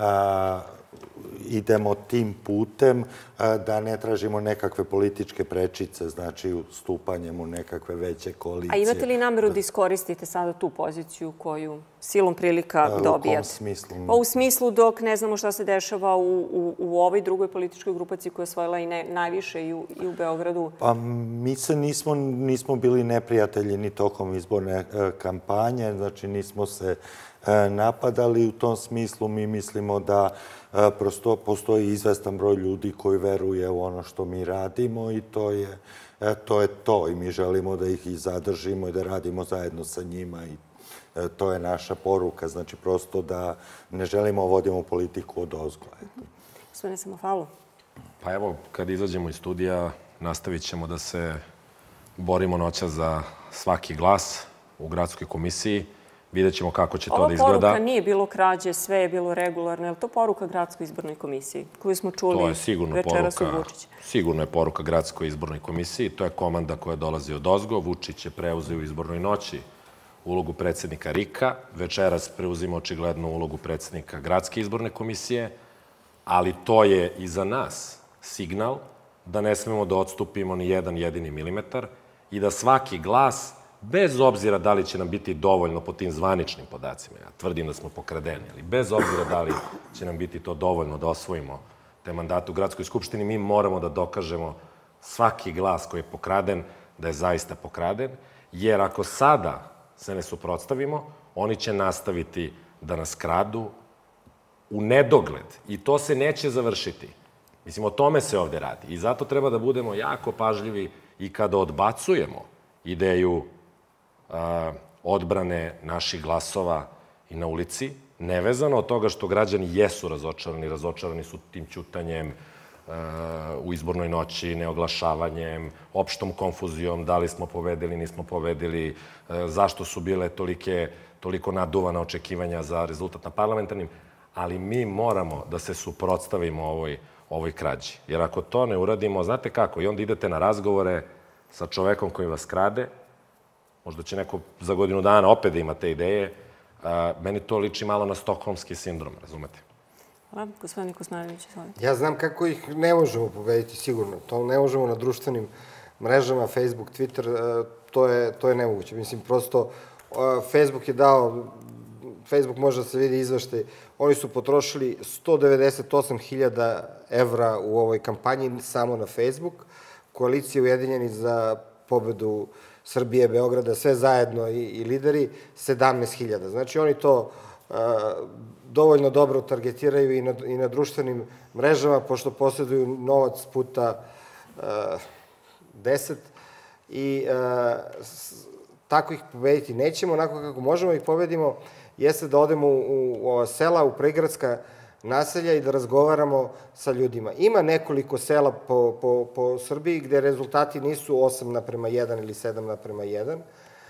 idemo tim putem, da ne tražimo nekakve političke prečice, znači stupanjem u nekakve veće koalicije. A imate li nameru da iskoristite sada tu poziciju koju silom prilika dobijate? U kom smislu? Pa u smislu dok ne znamo šta se dešava u ovoj drugoj političkoj grupaciji koja je osvojila i najviše i u Beogradu. Pa mi se nismo bili neprijatelji ni tokom izborne kampanje, znači nismo se napadali. U tom smislu mi mislimo da prosto postoji izvestan broj ljudi koji veruje u ono što mi radimo i to je to. je to. I mi želimo da ih i zadržimo i da radimo zajedno sa njima i to je naša poruka. Znači prosto da ne želimo vodimo politiku od ozgo. Gospodine Samofalu. Pa evo, kad izađemo iz studija, nastavit ćemo da se borimo noća za svaki glas u gradskoj komisiji. Vidjet ćemo kako će to da izgleda. Ova poruka nije bilo krađe, sve je bilo regularno. Je li to poruka gradskoj izbornoj komisiji koju smo čuli večeras od Vučića? Sigurno je poruka gradskoj izbornoj komisiji. To je komanda koja dolazi od ozgo. Vučić je preuzeo u izbornoj noći ulogu predsednika RIK-a. Večeras preuzima očigledno ulogu predsednika gradske izborne komisije. Ali to je i za nas signal da ne smemo da odstupimo ni jedan jedini milimetar i da svaki glas, bez obzira da li će nam biti dovoljno po tim zvaničnim podacima, ja tvrdim da smo pokradeni, ali bez obzira da li će nam biti to dovoljno da osvojimo te mandate u Gradskoj skupštini, mi moramo da dokažemo svaki glas koji je pokraden da je zaista pokraden, jer ako sada se ne suprotstavimo, oni će nastaviti da nas kradu u nedogled i to se neće završiti. Mislim, o tome se ovde radi i zato treba da budemo jako pažljivi i kada odbacujemo ideju odbrane naših glasova i na ulici, nevezano od toga što građani jesu razočarani, razočarani su tim ćutanjem u izbornoj noći, neoglašavanjem, opštom konfuzijom, da li smo pobedili, nismo pobedili, zašto su bile toliko naduvana očekivanja za rezultat na parlamentarnim, ali mi moramo da se suprotstavimo ovoj krađi. Jer ako to ne uradimo, znate kako, i onda idete na razgovore sa čovekom koji vas krade, možda će neko za godinu dana opet da ima te ideje, meni to liči malo na stokholmski sindrom, razumete? Hvala. Gospodin Kosmarević, izvolite. Ja znam kako ih ne možemo pobediti, sigurno. To ne možemo na društvenim mrežama, Facebook, Twitter, to je nemoguće. Mislim, prosto, Facebook je dao, Facebook može da se vidi izveštaj, oni su potrošili sto devedeset osam hiljada evra u ovoj kampanji samo na Facebook. Koalicija Ujedinjeni za pobedu Srbije, Beograda, sve zajedno i lideri, sedamnaest hiljada. Znači, oni to dovoljno dobro targetiraju i na društvenim mrežama, pošto posjeduju novac puta deset i tako ih pobediti nećemo. Onako kako možemo ih pobedimo jeste da odemo u ova sela, u prigradska naselja i da razgovaramo sa ljudima. Ima nekoliko sela po Srbiji gde rezultati nisu osam naprema jedan ili sedam naprema jedan.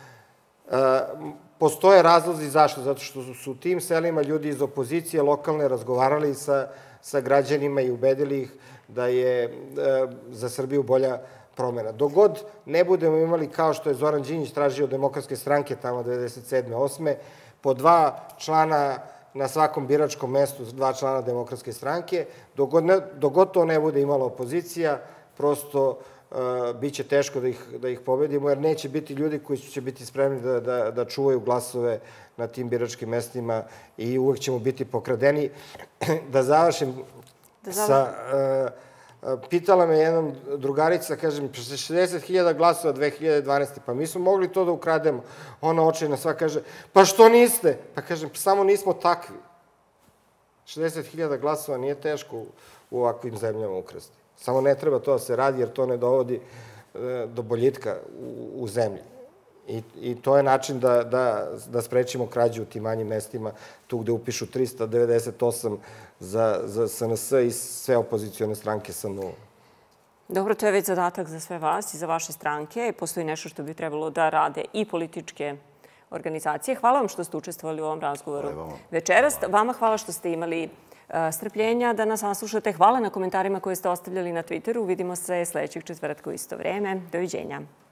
Postoje razlozi zašto, zato što su u tim selima ljudi iz opozicije lokalne razgovarali sa građanima i ubedili ih da je za Srbiju bolja promena. Dok god ne budemo imali, kao što je Zoran Đinđić tražio od Demokratske stranke tamo devedeset sedme osme, po dva člana na svakom biračkom mestu, dva člana Demokratske stranke, dok god to ne bude imala opozicija, prosto biće teško da ih pobedimo, jer neće biti ljudi koji će biti spremni da čuvaju glasove na tim biračkim mestima i uvek ćemo biti pokradeni. Da završim sa... Pitala me jednom drugarica, kažem, šezdeset hiljada glasova dve hiljade dvanaeste. Pa mi smo mogli to da ukrademo. Ona očajna sva kaže, pa što niste? Pa kažem, samo nismo takvi. šezdeset hiljada glasova nije teško u ovakvim zemljama ukrasti. Samo ne treba to da se radi, jer to ne dovodi do boljitka u zemlji. I to je način da sprečimo krađu u tim manjim mestima, tu gde upišu trista devedeset osam za S N S i sve opozicione stranke sa nulom. Dobro, to je već zadatak za sve vas i za vaše stranke. Postoji nešto što bi trebalo da rade i političke organizacije. Hvala vam što ste učestvovali u ovom razgovoru večeras. Vama hvala što ste imali strpljenja da nas saslušate. Hvala na komentarima koje ste ostavljali na Twitteru. Vidimo se sledećeg četvrtka u isto vreme. Doviđenja.